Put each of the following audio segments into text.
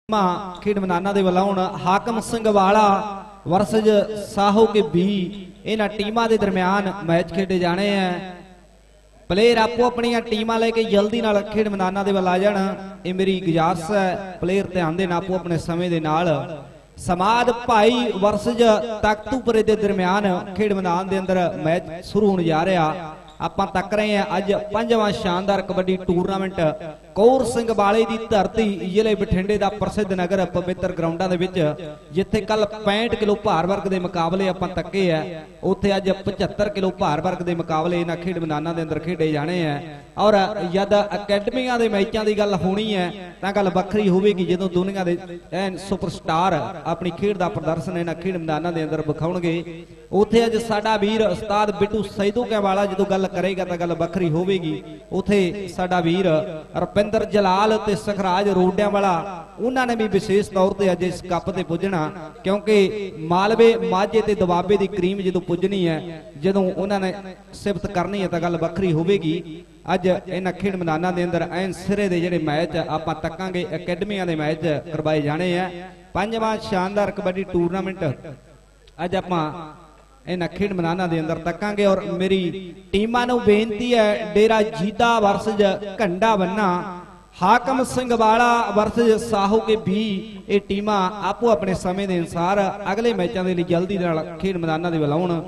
खेड मैदाना दे वल्लों हुण हाकम सिंह वाला वर्सेज साहो के बी इन्हां टीमां दे दरम्यान मैच खेडे जाने हैं। प्लेयर आपो अपनी टीमां लेके जल्दी नाल खेड मैदाना दे वल आ जाण, ये मेरी गुजारिश है। प्लेयर ध्यान देण आपो अपने समय दे नाल। समाद भाई वर्सेज तख्तूपुरे दे दरम्यान खेड मैदान दे अंदर मैच शुरू होने जा रहा। आपां तक रहे हैं अज 5वां शानदार कबड्डी टूरनामेंट कौर सिंह वाले की धरती जिले बठिंडे का प्रसिद्ध नगर पवित्र ग्राउंडा दे विच जिथे कल 65 किलो भार वर्ग के मुकाबले आपां तके है, उत्थे अज 75 किलो भार वर्ग के मुकाबले इन्हां खेड मैदानां दे अंदर खेडे जाने हैं। और जद अकैडमियां दे मैचां की गल होनी है तां गल वखरी होवेगी जदों दुनिया दे एन सुपरस्टार अपनी खेड का प्रदर्शन इन्हां खेड मैदानां दे अंदर विखाउणगे। उत्थे अज साडा वीर उस्ताद बिट्टू सैदों वाला जदों गल करेगा तो गल वखरी होवेगी। उत्थे साडा वीर रुपिंदर जलाल ते सखराज रोडिया वाला उन्होंने भी विशेष तौर पर अज इस कप से पुजना, क्योंकि मालवे माझे ते दबाबे की क्रीम जो पुजनी है, जदों उन्होंने सिफत करनी है तो गल वखरी होवेगी। अज इन्हां खेड मैदानां दे अंदर ऐन सिरे दे जिहड़े मैच आपां तकांगे अकैडमियां दे मैच करवाए जाने हैं। 5वां शानदार कबड्डी टूरनामेंट अज आपां इन्हां खेड मैदानां दे अंदर तकांगे। और मेरी टीमां नूं बेनती है, डेरा जीता वर्सेज घंडा बन्ना, हाकम सिंह वाला वर्सेज साहू के भी ये टीमां आपो अपने समय के अनुसार अगले मैचों के लिए जल्दी नाल खेड मैदानां दे वल आउण।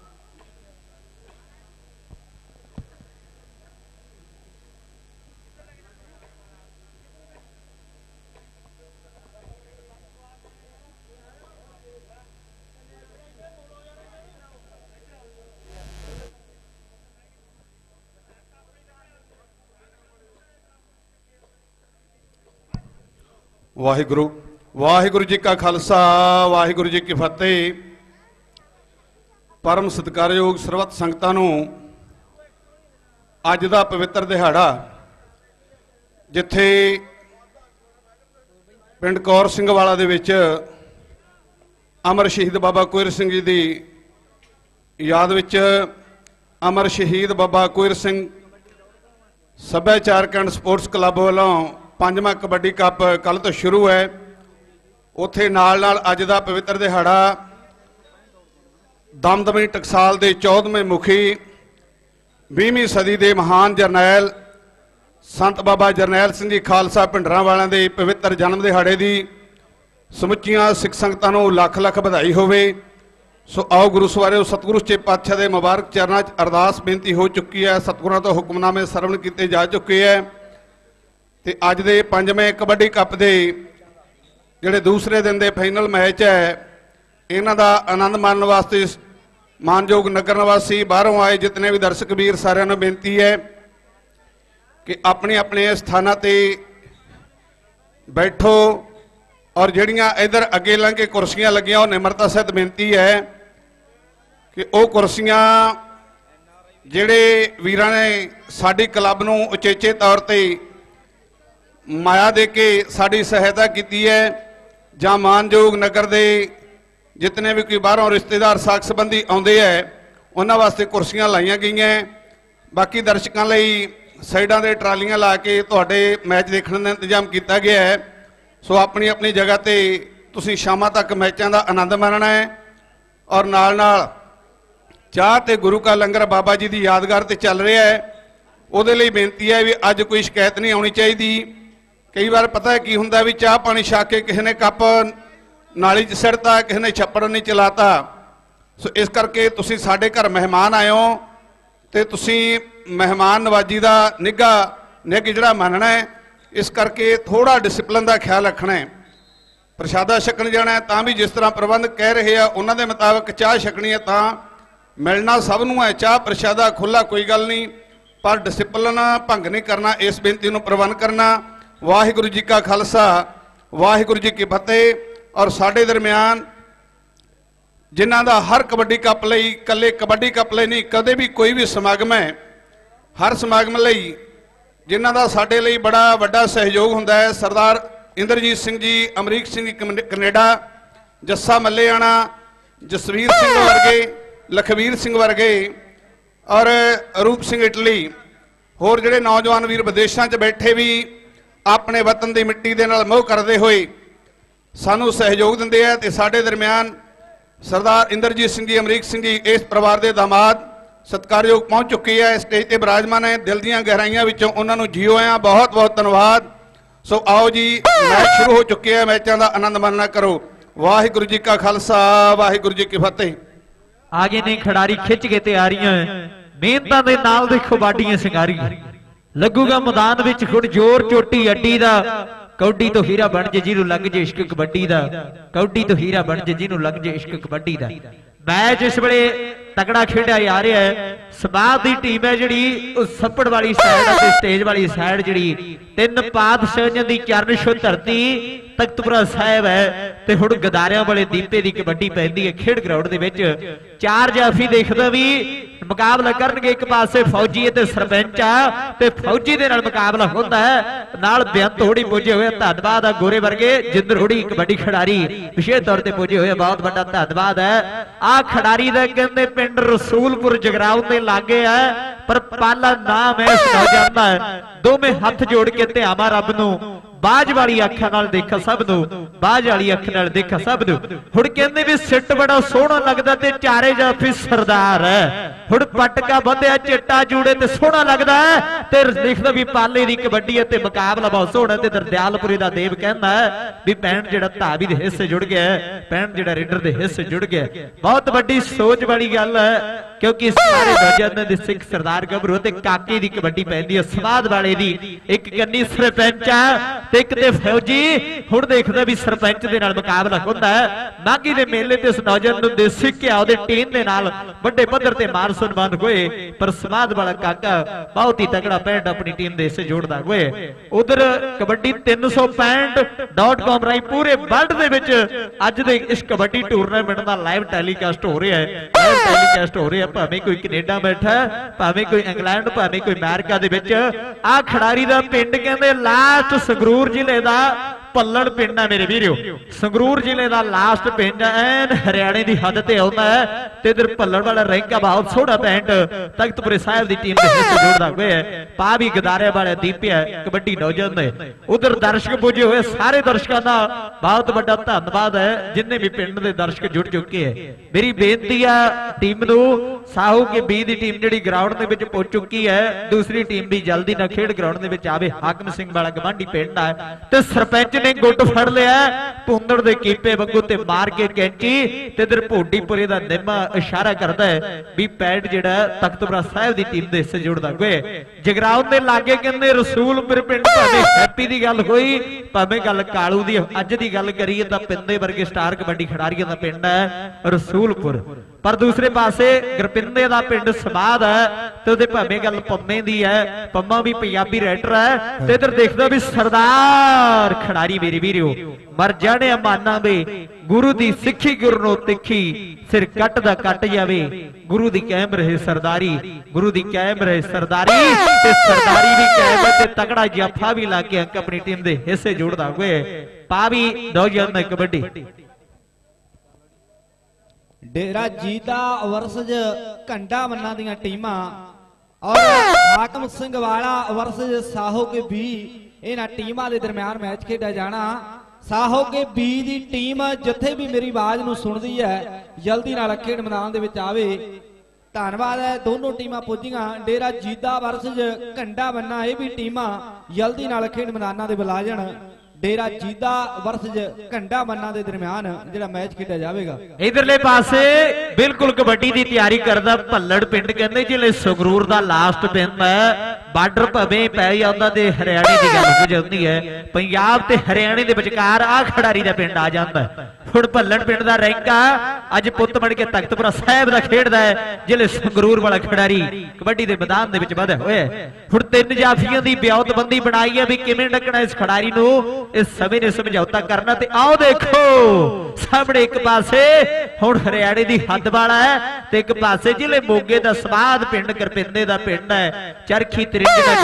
वाहिगुरु वाहिगुरु जी का खालसा वाहिगुरु जी की फतेह। परम सत्कारयोग सरबत संगतां नूं अज दा पवित्र दिहाड़ा जिथे पिंड कौर सिंह वाला दे विच अमर शहीद बाबा कुंवर सिंह जी की याद विच अमर शहीद बाबा कुंवर सिंह सभ्याचारक एंड स्पोर्ट्स क्लब वालों 5वां कबड्डी कप कल तो शुरू है। उत्थे नाल नाल अज दा पवित्र दिहाड़ा दमदमी टकसाल के 14वें मुखी 20वीं सदी के महान जरनैल संत बाबा जरनैल सिंह जी खालसा भिंडरां वालियां दे पवित्र जन्म दिहाड़े की समुचियां सिख संगतां नूं लख लख बधाई होवे। सो आओ गुरु सवारिओ सतगुरु सच्चे पातशाह दे मुबारक चरनां च अरदास बेनती हो चुकी है। सतगुरां तो हुक्मनामे सरवण किए जा चुके हैं। तो अज दे 5वें कबड्डी कप के जोड़े दूसरे दिन के फाइनल मैच है, इन्हां दा आनंद माणन वास्ते मानयोग नगर निवासी बाहरों आए जितने भी दर्शक वीर सारिआं नूं बेनती है कि अपने अपने स्थानां ते बैठो। और जिहड़ियां इधर अगे लंघे कुर्सियां लगियां वो निमरता सहित बेनती है कि वो कुर्सियां जिहड़े वीरां ने साडी क्लब नूं उचेचे तौर ते माया दे के साड़ी सहायता की है, जां मानयोग नगर दे जितने भी कोई बाहरों रिश्तेदार साख संबंधी आउंदे है उन्हां वास्ते कुर्सियां लाइयां गईयां। बाकी दर्शकों लई साइडां दे ट्रालियां ला के तुहाडे मैच देखने का इंतजाम किया गया है। सो अपनी अपनी जगह ते तुसीं शामां तक मैचों का आनंद माणना है। और नाल नाल चाह ते गुरु का लंगर बाबा जी की यादगार ते चल रहा है, उहदे लई बेनती है भी अज कोई शिकायत नहीं आनी चाहिए। कई बार पता है की हुंदा भी चाह पानी छक के किसी ने कप नाली च सिड़ता, किसी ने छप्पड़ नहीं चलाता। सो इस करके तुसीं साडे घर मेहमान आए हो तो तुसीं मेहमान नवाजी का निघ जिहड़ा मनना है, इस करके थोड़ा डिसिपलिन का ख्याल रखना है। प्रशादा छकन जाना है तां भी जिस तरह प्रबंध कह रहे हैं उन्हां दे मुताबिक चाह छकनी है तां मिलना सब नूं है। चाह प्रशादा खुला कोई गल नहीं, पर डिसिपलिन भंग नहीं करना, इस बेनती नूं प्रबंध करना। वाहिगुरु जी का खालसा वाहिगुरु जी की फतेह। और साडे दरम्यान जिन्हां दा हर कबड्डी कप लई कल्ले कबड्डी कप लई नहीं कदे भी कोई भी समागम है, हर समागम लई जिन्हां दा साडे लई बड़ा वड्डा सहयोग हुंदा है। सरदार इंद्रजीत सिंह जी अमरीक सिंह कनेडा, जस्सा मल्लेआणा, जसवीर सिंह वर्गे, लखवीर सिंह वर्गे और रूप सिंह इटली होर जिहड़े नौजवान वीर विदेशों च बैठे भी अपने वतन की मिट्टी दे नाल मोह करते हुए ਸਾਨੂੰ ਸਹਿਯੋਗ ਦਿੰਦੇ ਆ ਤੇ ਸਾਡੇ ਦਰਮਿਆਨ ਸਰਦਾਰ ਇੰਦਰਜੀਤ ਸਿੰਘ ਜੀ, ਅਮਰੀਕ ਸਿੰਘ ਜੀ ਇਸ ਪਰਿਵਾਰ ਦੇ ਦਾਮਾਦ ਸਤਿਕਾਰਯੋਗ ਪਹੁੰਚ ਚੁੱਕੇ ਆ, ਸਟੇਜ ਤੇ ਬਿਰਾਜਮਾਨ ਹੈ। ਦਿਲ ਦੀਆਂ ਗਹਿਰਾਈਆਂ ਵਿੱਚੋਂ ਉਹਨਾਂ ਨੂੰ ਜੀਓ ਆਇਆਂ, ਬਹੁਤ ਬਹੁਤ ਧੰਨਵਾਦ। ਸੋ ਆਓ ਜੀ, ਮੈਚ ਸ਼ੁਰੂ ਹੋ ਚੁੱਕੇ ਆ, ਮੈਚਾਂ ਦਾ ਆਨੰਦ ਮਾਣਨਾ ਕਰੋ। ਵਾਹਿਗੁਰੂ ਜੀ ਕਾ ਖਾਲਸਾ, ਵਾਹਿਗੁਰੂ ਜੀ ਕੀ ਫਤਿਹ। आगे ने खिडारी खिंच के तैयारियां मेहनतां दे नाल दे कबड्डियां सिंगारी लगूगा मैदान विच खुद जोर चोटी अड्डी दा कौडी तो हीरा बन जे जिन्हों लग जे इश्क कबड्डी दा कौडी तो हीरा बन जे जिन्हों लग जे इश्क कबड्डी दा मैच इस वेले तगड़ा खेड़ा जा रहा है। समाज की टीम है जी सप्पड़ वाली साइड और स्टेज वाली साइड जी तीन पातशाहियां दी चरण छो धरती तख्तपुरा साहिब है ते हुण गदारियां वाले दीपे की कबड्डी पैंदी है खेड ग्राउंड दे विच। चार जाफी देखदा भी मुकाबला करनगे, एक पासे फौजी ते सरपंच आ ते फौजी दे नाल मुकाबला होंदा है, नाल बेअंत होड़ी पुजे हुए धन्नवाद आ गोरे वर्गे जिंदर होड़ी कबड्डी खिडारी विशेष तौर ते पुजे हुए, बहुत बड़ा धन्नवाद है। आ खिडारी दा कहंदे पिंड रसूलपुर जगराउं दे लागे है पर पाला नाम है इस नौजवान दा, दोवें हथ जोड़ के ध्यावा रब नूं बाज वाली अखां नाल देखा सब नूं, बाज वाली अख नाल देखा सब नूं। हुण कहंदे भी सिट बड़ा सोहना लगदा ते चारे जाफी सरदार है, हुण पटका बंधिया चिट्टा जूड़े ते सोहना लगदा है ते लिखदा भी पाले दी कबड्डी ते मुकाबला बहुत सोहना ते दरदयालपुरी दा देव कहंदा है भी पैण जेड़ा धावी दे हिस्से जुड़ गया है, पैण जेड़ा रेडर दे हिस्से जुड़ गया। बहुत वड्डी सोच वाली गल है क्योंकि सारे नौजवानां दे सिख सरदार गभरू ते काके दी कबड्डी पैंदी है, स्वाद वाले दी एक कन्नी सरपंच है ते एक ते फौजी। हुण देखदा भी सरपंच दे नाल मुकाबला होंदा है। माघी दे मेले ते इस नौजवान नूं देसी घिओ दे टीन दे नाल वड्डे पद्धर ते मान सम्मान होए पर समाज वाला काका बहुत ही तगड़ा पैंट अपनी टीम दे हिस्से जोड़दा होए। उधर कबड्डी 365.com राही पूरे वर्ल्ड दे विच अज दे इस कबड्डी टूरनामेंट दा लाइव टेलीकास्ट हो रहा है, लाइव टेलीकास्ट हो रहा है। भावें कोई कनेडा बैठा है, भावें कोई इंग्लैंड, भावें कोई अमेरिका दे विच। आ खिडारी दा पिंड कहंदे लास्ट संगरूर जिले दा पल्लड़ पिंड है मेरे वीरो, संगरूर जिले का लास्ट पिंड एन हरियाणे की हद से आता है ते इधर पल्लड़ वाला रैंक है बहुत सोहना पैंट तख्तपुरे साहिब की टीम जोड़ता हुए पा भी गदारे वाले दीप है कबड्डी नौजवान ने। उधर दर्शक पुजे हुए सारे दर्शकों का बहुत बड़ा धन्यवाद है जिन्हें भी पिंड के दर्शक जुड़ चुके हैं। मेरी बेनती है टीम नूं साहू के बी की टीम जी ग्राउंड के पहुंच चुकी है, दूसरी टीम भी जल्दी ना खेड ग्राउंड के आवे। हाकम सिंह वाला गवांढी पिंड है ते सरपंच ने गुट फड़ लिया पुंदड़ दे कीपे वांगू ते मार के कैंची ते इधर भोडीपुरे दा निम्मा इशारा करदा है भी पैड जेड़ा तख्तपुरा साहिब दी टीम दे हिस्से जुड़दा होए। जगराउं दे लागे कहंदे रसूलपुर पिंड भावें हैप्पी दी गल होई भावें गल कालू दी अज दी गल करिए तां पिंदे वर्गे स्टार कबड्डी खिडारियां दा पिंड है रसूलपुर, पर दूसरे पासे गुरपिंदे दा पिंड समाद है ते उहदे भावें गल पंमे दी है, पंमा भी पंजाबी राइटर है ते इधर देखदा भी सरदार खिडारी मेरे वीरो मर जाने माना वे गुरु दी सिक्खी गुरु नो तिखी सिर कट दा कट जावे, गुरु दी कायम रहे सरदारी, गुरु दी कायम रहे सरदारी ते सरदारी भी कायम ते तगड़ा जाफा भी ला के अंक अपनी टीम दे हिस्से जोड़दा हुए पा भी नौजवान कबड्डी। डेरा जीता वर्सेज घंटा मन्ना दियां टीमां और हाकम सिंह वाला वर्सेज साहो के बी इन्हां टीमां दे दरमियान मैच खेडा जाना। साहो के बी दी टीम जिथे भी मेरी आवाज नूं सुनदी है जल्दी नाल खेड मैदान दे विच आवे। धन्नवाद है दोनों टीमां पुजियां। डेरा जीता वर्सेज घंटा मन्ना ये भी टीमां जल्दी नाल खेड मैदानां दे बुला जाण। डेरा जीदा वर्सेज घंटा मन्ना दे दरमियान जेड़ा मैच खेडा जाएगा। इधरले पासे बिल्कुल कबड्डी की तैयारी करदा भल्लड़ पिंड कहंदे जिले संगरूर दा लास्ट पिंड है, बार्डर भवें पै जांदा ते हरियाणे की गल हो जाती है, पंजाब ते हरियाणे दे विचकार आ खिडारी दा पिंड आ जांदा है। हुण भल्लड़ पिंड दा रैंक अज पुੱਤ बन के तख्तपुरा साहिब दा खेडदा है जिले संगरूर वाला खिडारी कबड्डी दे मैदान दे विच वधे होए। हुण तीन जाफियां दी ब्याउतबंदी बनाई है भी किवें डकना इस खिडारी नूं, इस समय ने समझौता करना ते आओ देखो सामने एक पासे हुण हरियाणे दी हद वाला है ते एक पासे जिले मोगे दा समाद पिंड करपिंदे दा पिंड है, चरखी ਜਿਹੜਾ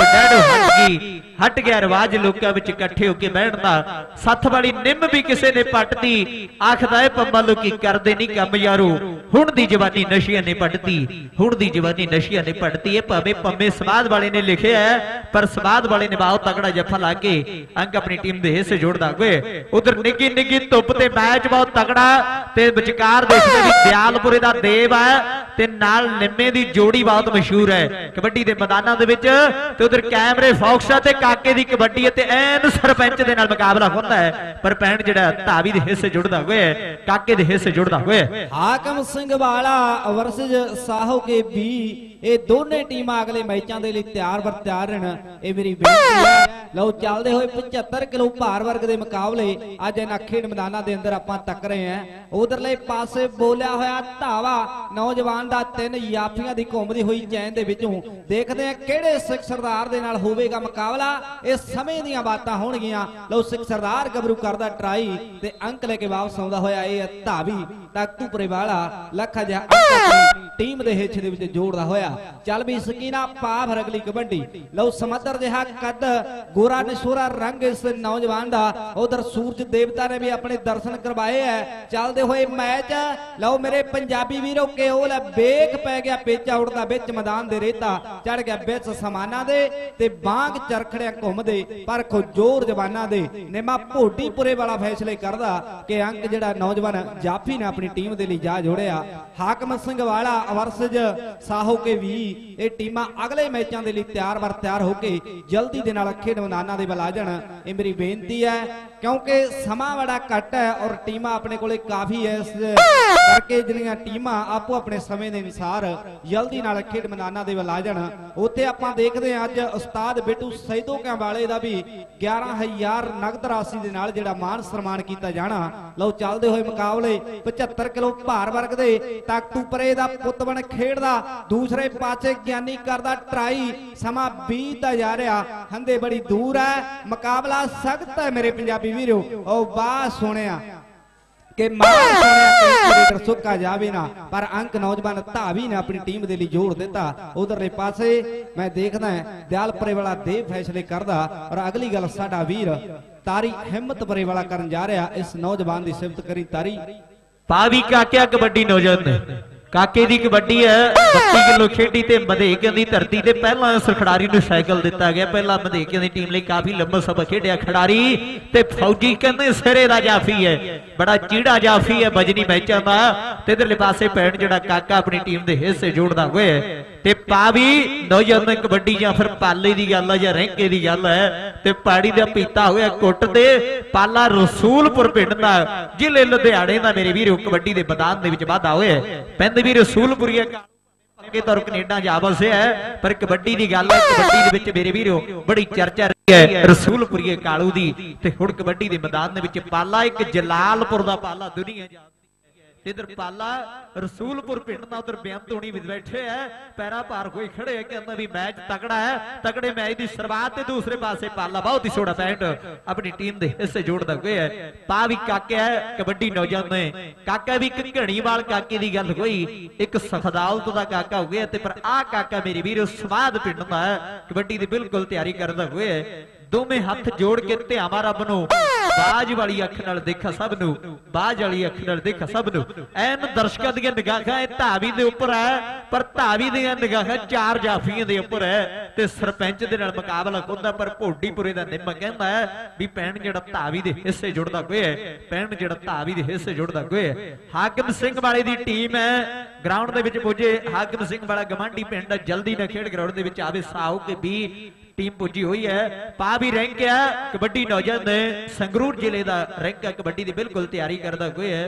ਡੈਡ ਹਟ ਗਿਆ ਰਿਵਾਜ ਲੋਕਾਂ ਵਿੱਚ ਇਕੱਠੇ ਹੋ ਕੇ ਬਹਿਣ ਦਾ। ਸੱਥ ਵਾਲੀ ਨਿੰਮ ਵੀ ਕਿਸੇ ਨੇ ਪੱਟਦੀ, ਆਖਦਾ ਏ ਪੰਮਾ ਲੋਕੀ ਕਰਦੇ ਨਹੀਂ ਕੰਮ ਯਾਰੋ, ਹੁਣ ਦੀ ਜਵਾਨੀ ਨਸ਼ਿਆਂ ਨੇ ਪੱਟਦੀ, ਹੁਣ ਦੀ ਜਵਾਨੀ ਨਸ਼ਿਆਂ ਨੇ ਪੱਟਦੀ। ਇਹ ਭਾਵੇਂ ਪੰਮੇ ਸਮਾਦ ਵਾਲੇ ਨੇ ਲਿਖਿਆ ਹੈ, ਪਰ ਸਮਾਦ ਵਾਲੇ ਨੇ ਬਹੁਤ ਤਕੜਾ ਜੱਫਾ ਲਾ ਕੇ ਅੰਕ ਆਪਣੀ ਟੀਮ ਦੇ ਹਿੱਸੇ ਜੋੜਦਾ ਹੋਏ। ਉਧਰ ਨਿੱਗੀ ਨਿੱਗੀ ਧੁੱਪ ਤੇ ਮੈਚ ਬਹੁਤ ਤਕੜਾ, ਤੇ ਵਿਚਕਾਰ ਦੇਖਦੇ ਵੀ ਦਿਆਲਪੁਰੇ ਦਾ ਦੇਵ ਹੈ ਤੇ ਨਾਲ ਨਿੰਮੇ ਦੀ ਜੋੜੀ ਬਹੁਤ ਮਸ਼ਹੂਰ ਹੈ ਕਬੱਡੀ ਦੇ ਮੈਦਾਨਾਂ ਦੇ ਵਿੱਚ। ਤੇ ਉਧਰ ਕੈਮਰੇ ਫੌਕਸ ਤੇ ਕਾਕੇ ਦੀ ਕਬੱਡੀ ਤੇ ਐਨ ਸਰਪੰਚ ਦੇ ਨਾਲ ਮੁਕਾਬਲਾ ਹੁੰਦਾ ਹੈ, ਪਰ ਪੈਣ ਜਿਹੜਾ ਧਾਵੀ ਦੇ ਹਿੱਸੇ ਜੁੜਦਾ ਹੋਇਆ, ਕਾਕੇ ਦੇ ਹਿੱਸੇ ਜੁੜਦਾ ਹੋਇਆ। ਹਾਕਮ ਸਿੰਘ ਵਾਲਾ ਵਰਸਜ ਸਾਹੋ ਕੇ ਵੀ, ਇਹ ਦੋਨੇ ਟੀਮਾਂ ਅਗਲੇ ਮੈਚਾਂ ਦੇ ਲਈ ਤਿਆਰ ਬਰ ਤਿਆਰ ਰਹਿਣ, ਇਹ ਮੇਰੀ ਬੇਨਤੀ ਹੈ। ਲਓ ਚੱਲਦੇ ਹੋਏ 75 ਕਿਲੋ ਭਾਰ ਵਰਗ ਦੇ ਮੁਕਾਬਲੇ ਅੱਜ ਇਹਨਾਂ ਖੇਡ ਮੈਦਾਨਾਂ ਦੇ ਅੰਦਰ ਆਪਾਂ ਤੱਕ ਰਹੇ ਹਾਂ। ਉਧਰਲੇ ਪਾਸੇ ਬੋਲਿਆ ਹੋਇਆ ਧਾਵਾ ਨੌਜਵਾਨ ਦਾ 3 ਯਾਫੀਆਂ ਦੀ ਘੁੰਮਦੀ ਹੋਈ ਚੈਨ ਦੇ ਵਿੱਚੋਂ। ਦੇਖਦੇ ਆ ਕਿਹੜੇ ਸਿੱਖ ਸਰਦਾਰ ਦੇ ਨਾਲ ਹੋਵੇਗਾ ਮੁਕਾਬਲਾ, ਇਹ ਸਮੇਂ ਦੀਆਂ ਬਾਤਾਂ ਹੋਣਗੀਆਂ। ਲਓ ਸਿੱਖ ਸਰਦਾਰ ਗੱਭਰੂ ਕਰਦਾ ਟਰਾਈ ਤੇ ਅੰਕ ਲੈ ਕੇ ਵਾਪਸ ਆਉਂਦਾ ਹੋਇਆ ਇਹ ਧਾਵੀ ਤਖਤੂਪੁਰੇ ਵਾਲਾ ਲੱਖਾ ਜਿਹਾ ਆਪਣੀ ਟੀਮ ਦੇ ਹਿੱਸੇ ਦੇ ਵਿੱਚ ਜੋੜਦਾ ਹੋਇਆ। ਚੱਲ ਵੀ ਸਕੀਨਾ ਪਾ ਫਿਰ ਅਗਲੀ ਕਬੱਡੀ। ਲਓ ਸਮੁੰਦਰ ਜਿਹਾ ਕੱਦ, ਗੋਰਾ ਨਿਸ਼ੋਰਾ ਰੰਗ ਇਸ ਨੌਜਵਾਨ ਦਾ। ਉਧਰ ਸੂਰਜ ਦੇਵਤਾ ਨੇ ਵੀ ਆਪਣੇ ਦਰਸ਼ਨ ਕਰਵਾਏ ਐ। ਚੱਲਦੇ ਹੋਏ ਮੈਚ, ਲਓ ਮੇਰੇ ਪੰਜਾਬੀ ਵੀਰੋ ਕੇਵਲ ਵੇਖ ਪੈ ਗਿਆ ਪੇਚਾ ਉੜਦਾ ਵਿੱਚ ਮੈਦਾਨ ਦੇ ਰੇਤਾ, ਚੜ ਗਿਆ ਵਿੱਚ ਸਮਾਨਾਂ ਦੇ ਤੇ ਬਾਗ ਚਰਖੜਿਆਂ ਘੁੰਮਦੇ, ਪਰ ਖੋ ਜ਼ੋਰ ਜਵਾਨਾਂ ਦੇ। ਨਿਮਾ ਭੋਡੀਪੁਰੇ ਵਾਲਾ ਫੈਸਲੇ ਕਰਦਾ ਕਿ ਅੰਕ ਜਿਹੜਾ ਨੌਜਵਾਨ ਜਾਫੀ ਨੇ ਆਪਣੀ ਟੀਮ ਦੇ ਲਈ ਜਾ ਜੋੜਿਆ। ਹਾਕਮ ਸਿੰਘ ਵਾਲਾ ਵਰਸਜ ਸਾਹੋ ਕੇ ਵੀ, ਇਹ ਟੀਮਾਂ ਅਗਲੇ ਮੈਚਾਂ ਦੇ ਲਈ ਤਿਆਰ ਬਰ ਤਿਆਰ ਹੋ ਕੇ ਜਲਦੀ ਦੇ ਨਾਲ ਖੇਡ ਮੈਦਾਨਾਂ ਦੇ ਵੱਲ ਆ ਜਾਣ, ਇਹ ਮੇਰੀ ਬੇਨਤੀ ਹੈ। ਕਿਉਂਕਿ ਸਮਾਂ ਬੜਾ ਘੱਟ ਹੈ ਔਰ ਟੀਮਾਂ ਆਪਣੇ ਕੋਲੇ ਕਾਫੀ ਹੈ, ਇਸ ਕਰਕੇ ਜਿਹੜੀਆਂ ਟੀਮਾਂ ਆਪੋ ਆਪਣੇ ਸਮੇਂ ਦੇ ਅਨੁਸਾਰ ਜਲਦੀ ਨਾਲ ਖੇਡ ਮੈਦਾਨਾਂ ਦੇ ਵੱਲ ਆ ਜਾਣ। ਉੱਥੇ ਆਪਾਂ ਦੇਖਦੇ ਹਾਂ ਅੱਜ ਉਸਤਾਦ ਬਿੱਟੂ ਸੈਦੋਕਿਆਂ ਵਾਲੇ ਦਾ ਵੀ 11,000 ਨਗਦ ਰਾਸ਼ੀ ਦੇ ਨਾਲ ਜਿਹੜਾ ਮਾਨ ਸਨਮਾਨ ਕੀਤਾ ਜਾਣਾ। ਲਓ ਚੱਲਦੇ ਹੋਏ ਮੁਕਾਬਲੇ 75 ਕਿਲੋ ਭਾਰ ਵਰਗ ਦੇ ਤਖਤੂਪੁਰੇ ਦਾ ਪੁੱਤ ਬਣ ਖੇਡਦਾ, ਦੂਸਰੇ ਪਾਸੇ ਗਿਆਨੀ ਕਰਦਾ ਟਰਾਈ। ਸਮਾਂ ਬੀਤਦਾ ਜਾ ਰਿਹਾ, ਹੰਦੇ ਬੜੀ ਦੂਰ ਹੈ, ਮੁਕਾਬਲਾ ਸਖਤ ਹੈ ਮੇਰੇ ਪੰਜਾਬੀ ਵੀਰੋ। ਉਹ ਬਾਹ ਸੋਹਣਿਆ ਕਿ ਮਾਰ ਸੋਹਣਿਆ ਸੁੱਕਾ ਜਾਵੇ ਨਾ, ਪਰ ਅੰਕ ਨੌਜਵਾਨ ਧਾਵੀ ਨੇ ਆਪਣੀ ਟੀਮ ਦੇ ਲਈ ਜੋੜ ਦਿੱਤਾ। ਉਧਰਲੇ ਪਾਸੇ ਮੈਂ ਦੇਖਦਾ ਦਿਆਲਪੁਰੇ ਵਾਲਾ ਦੇਵ ਫੈਸਲੇ ਕਰਦਾ, ਔਰ ਅਗਲੀ ਗੱਲ ਸਾਡਾ ਵੀਰ ਤਾਰੀ ਹਿੰਮਤਪੁਰੇ ਵਾਲਾ ਕਰਨ ਜਾ ਰਿਹਾ। ਇਸ ਨੌਜਵਾਨ ਦੀ ਸਿਫਤ ਕਰੀ ਤਾਰੀ। ਪਾਵੀ ਕਾਕਿਆ ਕਬੱਡੀ ਨੌਜਵਾਨ ਕਾਕੇ ਦੀ ਕਬੱਡੀ ਹੈ 32 ਕਿਲੋ ਖੇਡੀ ਤੇ ਮਧੇਕਿਆਂ ਦੀ ਧਰਤੀ ਤੇ ਪਹਿਲਾਂ ਇਸ ਖਿਡਾਰੀ ਨੂੰ ਸਾਈਕਲ ਦਿੱਤਾ ਗਿਆ। ਪਹਿਲਾਂ ਮਧੇਕਿਆਂ ਦੀ ਟੀਮ ਲਈ ਕਾਫੀ ਲੰਮਾ ਸਮਾਂ ਖੇਡਿਆ ਖਿਡਾਰੀ, ਤੇ ਫੌਜੀ ਕਹਿੰਦੇ ਸਿਰੇ ਦਾ ਜਾਫੀ ਹੈ, ਬੜਾ ਚੀੜਾ ਜਾਫੀ ਹੈ ਬਜਨੀ ਮੈਚਾਂ ਦਾ। ਤੇ ਇਧਰਲੇ ਪਾਸੇ ਪੈਣ ਜਿਹੜਾ ਕਾਕਾ ਆਪਣੀ ਟੀਮ ਦੇ ਹਿੱਸੇ ਜੋੜਦਾ ਹੋਇਆ, ਤੇ ਪਾਵੀ ਨੌਜਵਾਨ ਕਬੱਡੀ ਜਾਂ ਫਿਰ ਪਾਲੇ ਦੀ ਗੱਲ ਹੈ ਜਾਂ ਰੈਂਕੇ ਦੀ ਗੱਲ ਹੈ। ਤੇ ਪਾੜੀ ਦਾ ਪੀਤਾ ਹੋਇਆ ਕੁੱਟ ਤੇ ਪਾਲਾ ਰਸੂਲਪੁਰ ਪਿੰਡ ਦਾ ਜ਼ਿਲ੍ਹੇ ਲੁਧਿਆਣੇ ਦਾ ਮੇਰੇ ਵੀਰੋ ਕਬੱਡੀ ਦੇ ਮੈਦਾਨ ਦੇ ਵਿੱਚ ਵਾਧਾ ਹੋਇਆ। ਪਿੰਡ ਵੀ ਰਸੂਲਪੁਰੀਆ ਅੱਗੇ ਤੋਂ ਕੈਨੇਡਾ ਜਾ ਵਸਿਆ ਹੈ, ਪਰ ਕਬੱਡੀ ਦੀ ਗੱਲ ਹੈ, ਕਬੱਡੀ ਦੇ ਵਿੱਚ ਮੇਰੇ ਵੀਰੋ ਬੜੀ ਚਰਚਾ ਰਹੀ ਹੈ ਰਸੂਲਪੁਰੀਏ ਕਾਲੂ ਦੀ। ਤੇ ਹੁਣ ਕਬੱਡੀ ਦੇ ਮੈਦਾਨ ਦੇ ਵਿੱਚ ਪਾਲਾ ਇੱਕ ਜਲਾਲਪੁਰ ਦਾ ਪਾਲਾ ਦੁਨੀਆ ਜਾਣਦੀ ਹੈ। ਇਧਰ ਪਾਲਾ ਰਸੂਲਪੁਰ ਪਿੰਡ ਦਾ, ਉਧਰ ਬੇਅੰਤ ਹੋਣੀ ਵੀ ਬੈਠੇ ਐ, ਪੈਰਾਂ ਭਾਰ ਹੋਏ ਖੜੇ ਹੈ, ਕਹਿੰਦਾ ਵੀ ਮੈਚ ਤਕੜਾ ਹੈ, ਤਕੜੇ ਮੈਚ ਦੀ ਸ਼ੁਰੂਆਤ। ਤੇ ਦੂਸਰੇ ਪਾਸੇ ਪਾਲਾ ਬਹੁਤ ਹੀ ਸੋਹਣਾ ਪੈਂਟ ਆਪਣੀ ਟੀਮ ਦੇ ਹਿੱਸੇ ਜੋੜਦਾ ਹੋਇਆ ਹੈ। ਪਾ ਵੀ ਕਾਕਿਆ ਕਬੱਡੀ ਨੌਜਵਾਨ ਨੇ, ਕਾਕਾ ਵੀ ਇੱਕ ਘਣੀਵਾਲ ਕਾਕੇ ਦੀ ਗੱਲ ਹੋਈ, ਇੱਕ ਸਖਦਾਲਤ ਦਾ ਕਾਕਾ ਹੋ ਗਿਆ। ਤੇ ਪਰ ਆਹ ਕਾਕਾ ਮੇਰੇ ਵੀਰੋ ਸਮਾਦ ਪਿੰਡ ਦਾ ਕਬੱਡੀ ਦੀ ਬਿਲਕੁਲ ਤਿਆਰੀ ਕਰਦਾ ਹੋਇਆ। ਦੋਵੇਂ ਹੱਥ ਜੋੜ ਕੇ ਧਿਆਵਾਂ ਰੱਬ ਨੂੰ, ਬਾਜ ਵਾਲੀ ਅੱਖ ਨਾਲ ਦੇਖਾ ਸਭ ਨੂੰ, ਬਾਜ ਵਾਲੀ ਅੱਖ ਨਾਲ ਦੇਖਾ ਸਭ ਨੂੰ। ਐਨ ਦਰਸ਼ਕਾਂ ਦੀਆਂ ਨਿਗਾਹਾਂ ਇਹ ਧਾਵੀ ਦੇ ਉੱਪਰ ਹੈ, ਪਰ ਧਾਵੀ ਦੀਆਂ ਨਿਗਾਹਾਂ 4 ਜਾਫੀਆਂ ਦੇ ਉੱਪਰ ਹੈ। ਤੇ ਸਰਪੰਚ ਦੇ ਨਾਲ ਮੁਕਾਬਲਾ ਹੁੰਦਾ, ਪਰ ਭੋਡੀਪੁਰੇ ਦਾ ਨਿੰਮ ਕਹਿੰਦਾ ਹੈ ਵੀ ਪੈਣ ਜਿਹੜਾ ਧਾਵੀ ਦੇ ਹਿੱਸੇ ਜੁੜਦਾ ਹੋਇਆ, ਪੈਣ ਜਿਹੜਾ ਧਾਵੀ ਦੇ ਹਿੱਸੇ ਜੁੜਦਾ ਹੋਇਆ। ਹਾਕਮ ਸਿੰਘ ਵਾਲੇ ਦੀ ਟੀਮ ਹੈ ਗਰਾਊਂਡ ਦੇ ਵਿੱਚ ਪੁੱਜੇ। ਹਾਕਮ ਸਿੰਘ ਵਾਲਾ ਗਵਾਂਢੀ ਪਿੰਡ ਜਲਦੀ ਨਾਲ ਖੇਡ ਗਰਾਊਂਡ ਦੇ ਵਿੱਚ ਆਵੇ। ਸਾਹੂ ਕੇ ਵੀ ਟੀਮ ਪੁੱਜੀ ਹੋਈ ਹੈ। ਪਾ ਵੀ ਰੈਂਕ ਹੈ ਕਬੱਡੀ ਨੌਜਵਾਨ ਨੇ, ਸੰਗਰੂਰ ਜ਼ਿਲ੍ਹੇ ਦਾ ਰੈਂਕ ਹੈ ਕਬੱਡੀ ਦੀ ਬਿਲਕੁਲ ਤਿਆਰੀ ਕਰਦਾ ਹੋਇਆ।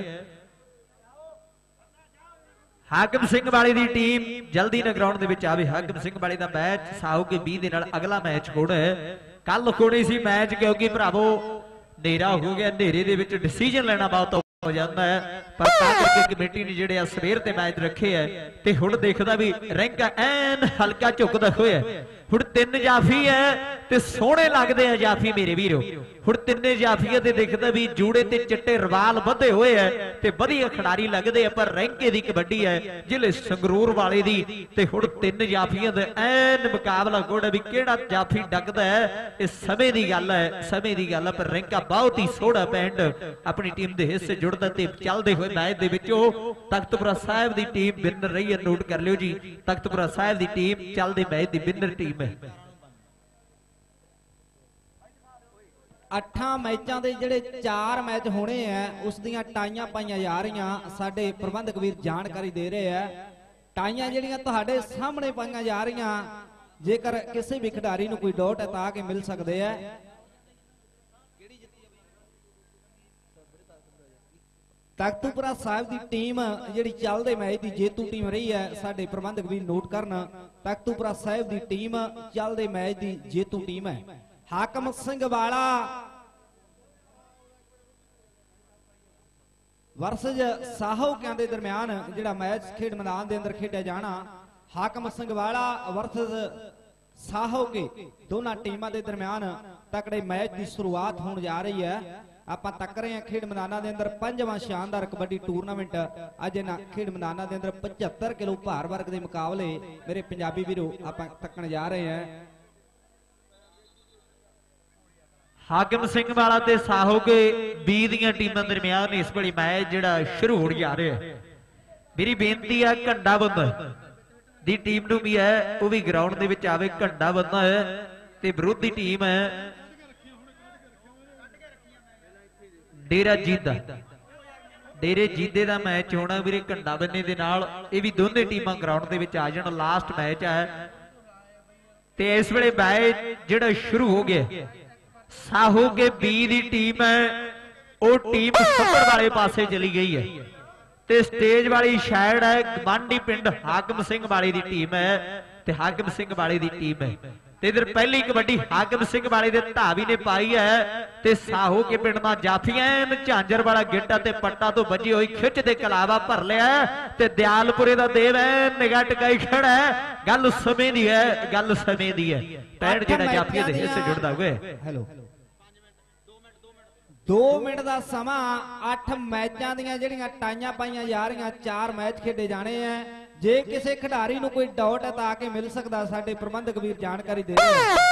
ਹਾਕਮ ਸਿੰਘ ਵਾਲੇ ਦੀ ਟੀਮ ਜਲਦੀ ਨਾਲ ਗਰਾਊਂਡ ਦੇ ਵਿੱਚ ਆਵੇ। ਹਾਕਮ ਸਿੰਘ ਵਾਲੇ ਦਾ ਮੈਚ ਸਾਹੂ ਕੇ 20 ਦੇ ਨਾਲ ਅਗਲਾ ਮੈਚ ਹੋਣਾ ਹੈ। ਕੱਲ ਹੋਣੀ ਸੀ ਮੈਚ, ਕਿਉਂਕਿ ਭਰਾਵੋ ਹਨੇਰਾ ਹੋ ਗਿਆ, ਹਨੇਰੇ ਦੇ ਵਿੱਚ ਡਿਸੀਜਨ ਲੈਣਾ ਬਹੁਤ ਹੋ ਜਾਂਦਾ ਹੈ। ਪਰ ਤਾਂ ਕਰਕੇ ਕਮੇਟੀ ਨੇ ਜਿਹੜੇ ਆ ਸਵੇਰ ਤੇ ਮੈਚ ਰੱਖੇ ਹੈ ਤੇ ਹੁਣ ਦੇਖਦਾ ਵੀ ਰੈਂਕ ਐਨ ਹਲਕਾ ਝੁਕਦਾ ਹੋਇਆ। ਹੁਣ 3 ਜਾਫੀ ਹੈ ਤੇ ਸੋਹਣੇ ਲੱਗਦੇ ਆ ਜਾਫੀ ਮੇਰੇ ਵੀਰੋ। ਹੁਣ ਤਿੰਨੇ ਜਾਫੀਆਂ ਦੇ ਦੇਖਦਾ ਵੀ ਜੂੜੇ ਤੇ ਚਿੱਟੇ ਰਵਾਲ ਬੱਧੇ ਹੋਏ ਐ ਤੇ ਵਧੀਆ ਖਿਡਾਰੀ ਲੱਗਦੇ ਆ। ਪਰ ਰੈਂਕੇ ਦੀ ਕਬੱਡੀ ਹੈ ਜ਼ਿਲ੍ਹੇ ਸੰਗਰੂਰ ਵਾਲੇ ਦੀ ਤੇ ਹੁਣ 3 ਜਾਫੀਆਂ ਦਾ ਐਨ ਮੁਕਾਬਲਾ ਗੋੜਾ ਵੀ ਕਿਹੜਾ ਜਾਫੀ ਡੱਕਦਾ ਹੈ। ਇਹ ਸਮੇਂ ਦੀ ਗੱਲ ਹੈ, ਸਮੇਂ ਦੀ ਗੱਲ ਹੈ। ਪਰ ਰੈਂਕਾ ਬਹੁਤ ਹੀ ਸੋਹਣਾ ਪਿੰਡ ਆਪਣੀ ਟੀਮ ਦੇ ਹਿੱਸੇ ਜੁੜਦਾ ਤੇ ਚੱਲਦੇ ਹੋਏ ਮੈਚ ਦੇ ਵਿੱਚੋਂ ਤਖਤਪੁਰਾ ਸਾਹਿਬ ਦੀ ਟੀਮ ਵਿਨਰ ਰਹੀ ਹੈ। ਨੋਟ ਕਰ ਲਿਓ ਜੀ, ਤਖਤਪੁਰਾ ਸਾਹਿਬ ਦੀ ਟੀਮ ਚੱਲਦੇ ਮੈਚ ਦੀ ਵਿਨਰ ਟੀਮ ਹੈ। 8 ਮੈਚਾਂ ਦੇ ਜਿਹੜੇ 4 ਮੈਚ ਹੋਣੇ ਆ ਉਸ ਦੀਆਂ ਟਾਈਆਂ ਪਾਈਆਂ ਜਾ ਰਹੀਆਂ। ਸਾਡੇ ਪ੍ਰਬੰਧਕ ਵੀਰ ਜਾਣਕਾਰੀ ਦੇ ਰਹੇ ਆ ਟਾਈਆਂ ਜਿਹੜੀਆਂ ਤੁਹਾਡੇ ਸਾਹਮਣੇ ਪਾਈਆਂ ਜਾ ਰਹੀਆਂ। ਜੇਕਰ ਕਿਸੇ ਵੀ ਖਿਡਾਰੀ ਨੂੰ ਕੋਈ ਡਾਊਟ ਹੈ ਤਾਂ ਆ ਕੇ ਮਿਲ ਸਕਦੇ ਆ। ਤਖਤੂਪੁਰਾ ਸਾਹਿਬ ਦੀ ਟੀਮ ਜਿਹੜੀ ਚੱਲਦੇ ਮੈਚ ਦੀ ਜੇਤੂ ਟੀਮ ਰਹੀ ਹੈ। ਸਾਡੇ ਪ੍ਰਬੰਧਕ ਵੀਰ ਨੋਟ ਕਰਨ ਤਖਤੂਪੁਰਾ ਸਾਹਿਬ ਦੀ ਟੀਮ ਚੱਲਦੇ ਮੈਚ ਦੀ ਜੇਤੂ ਟੀਮ ਹੈ। ਹਾਕਮ ਸਿੰਘ ਵਾਲਾ ਵਰਸਜ ਸਾਹੋਕਿਆਂ ਦੇ ਦਰਮਿਆਨ ਜਿਹੜਾ ਮੈਚ ਖੇਡ ਮੈਦਾਨ ਦੇ ਅੰਦਰ ਖੇਡਿਆ ਜਾਣਾ। ਹਾਕਮ ਸਿੰਘ ਵਾਲਾ ਵਰਸਜ ਸਾਹੋਕੇ ਦੋਨਾਂ ਟੀਮਾਂ ਦੇ ਦਰਮਿਆਨ ਤਕੜੇ ਮੈਚ ਦੀ ਸ਼ੁਰੂਆਤ ਹੋਣ ਜਾ ਰਹੀ ਹੈ। ਆਪਾਂ ਤੱਕ ਰਹੇ ਹਾਂ ਖੇਡ ਮੈਦਾਨਾਂ ਦੇ ਅੰਦਰ 5ਵਾਂ ਸ਼ਾਨਦਾਰ ਕਬੱਡੀ ਟੂਰਨਾਮੈਂਟ। ਅੱਜ ਇਹਨਾਂ ਖੇਡ ਮੈਦਾਨਾਂ ਦੇ ਅੰਦਰ 75 ਕਿਲੋ ਭਾਰ ਵਰਗ ਦੇ ਮੁਕਾਬਲੇ ਮੇਰੇ ਪੰਜਾਬੀ ਵੀਰੋ ਆਪਾਂ ਤੱਕਣ ਜਾ ਰਹੇ ਹਾਂ। ਹਾਕਮ ਸਿੰਘ ਵਾਲਾ ਤੇ ਸਾਹੋਕੇ ਬੀ ਦੀਆਂ ਟੀਮਾਂ ਦਰਮਿਆਨ ਇਸ ਵੇਲੇ ਮੈਚ ਜਿਹੜਾ ਸ਼ੁਰੂ ਹੋਣ ਜਾ ਰਿਹਾ ਹੈ। ਮੇਰੀ ਬੇਨਤੀ ਹੈ ਘੰਡਾ ਬੰਦਾ ਦੀ ਟੀਮ ਨੂੰ ਵੀ ਹੈ ਉਹ ਵੀ ਗਰਾਊਂਡ ਦੇ ਵਿੱਚ ਆਵੇ। ਘੰਡਾ ਬੰਦਾ ਹੈ ਤੇ ਵਿਰੋਧੀ ਟੀਮ ਹੈ ਡੇਰਾ ਜੀਦਾ। ਡੇਰੇ ਜੀਦੇ ਦਾ ਮੈਚ ਹੋਣਾ ਵੀਰੇ ਘੰਡਾ ਬੰਨੇ ਦੇ ਨਾਲ। ਇਹ ਵੀ ਦੋਨੇ ਟੀਮਾਂ ਗਰਾਊਂਡ ਦੇ ਵਿੱਚ ਆ ਜਾਣ। ਲਾਸਟ ਮੈਚ ਹੈ ਤੇ ਇਸ ਵੇਲੇ ਮੈਚ ਜਿਹੜਾ ਸ਼ੁਰੂ ਹੋ ਗਿਆ। ਸਾਹੋਕੇ ਬੀ ਦੀ ਟੀਮ ਹੈ ਉਹ ਟੀਮ ਸੱਪੜ ਵਾਲੇ ਪਾਸੇ ਚਲੀ ਗਈ ਹੈ ਤੇ ਸਟੇਜ ਵਾਲੀ ਸਾਈਡ ਹੈ ਗਵਾਂਢੀ ਪਿੰਡ ਹਾਕਮ ਸਿੰਘ ਵਾਲੇ ਦੀ ਟੀਮ ਹੈ ਤੇ ਹਾਕਮ ਸਿੰਘ ਵਾਲੇ ਦੀ ਟੀਮ ਹੈ ਤੇ ਇਧਰ ਪਹਿਲੀ ਕਬੱਡੀ ਹਾਕਮ ਸਿੰਘ ਵਾਲੇ ਦੇ ਧਾਵੀ ਨੇ ਪਾਈ ਹੈ ਤੇ ਸਾਹੋਕੇ ਪਿੰਡ ਦਾ ਜਾਫੀਆਂ ਝਾਂਜਰ ਵਾਲਾ ਗਿੱਟਾ ਤੇ ਪੱਟਾ ਤੋਂ ਵੱਜੀ ਹੋਈ ਖਿੱਚ ਦੇ ਕਲਾਵਾ ਭਰ ਲਿਆ ਤੇ ਦਿਆਲਪੁਰੇ ਦਾ ਦੇਵ ਹੈ ਨਿਗਾਹ ਟਿਕਾਈ ਖੜਾ ਹੈ। ਗੱਲ ਸਮੇਂ ਦੀ ਹੈ, ਗੱਲ ਸਮੇਂ ਦੀ ਹੈ। ਪੈਣ ਜਿਹੜਾ ਜਾਫੀਆਂ ਦੇ ਹਿੱਸੇ ਜੁੜਦਾ ਹੋਵੇ। ਹੈਲੋ 2 ਮਿੰਟ ਦਾ ਸਮਾਂ 8 ਮੈਚਾਂ ਦੀਆਂ ਜਿਹੜੀਆਂ ਟਾਈਆਂ ਪਾਈਆਂ ਜਾ ਰਹੀਆਂ। 4 ਮੈਚ ਖੇਡੇ ਜਾਣੇ ਆ। ਜੇ ਕਿਸੇ ਖਿਡਾਰੀ ਨੂੰ ਕੋਈ ਡਾਊਟ ਹੈ ਤਾਂ ਆ ਕੇ ਮਿਲ ਸਕਦਾ। ਸਾਡੇ ਪ੍ਰਬੰਧਕ ਵੀਰ ਜਾਣਕਾਰੀ ਦੇ ਰਹੇ ਆ।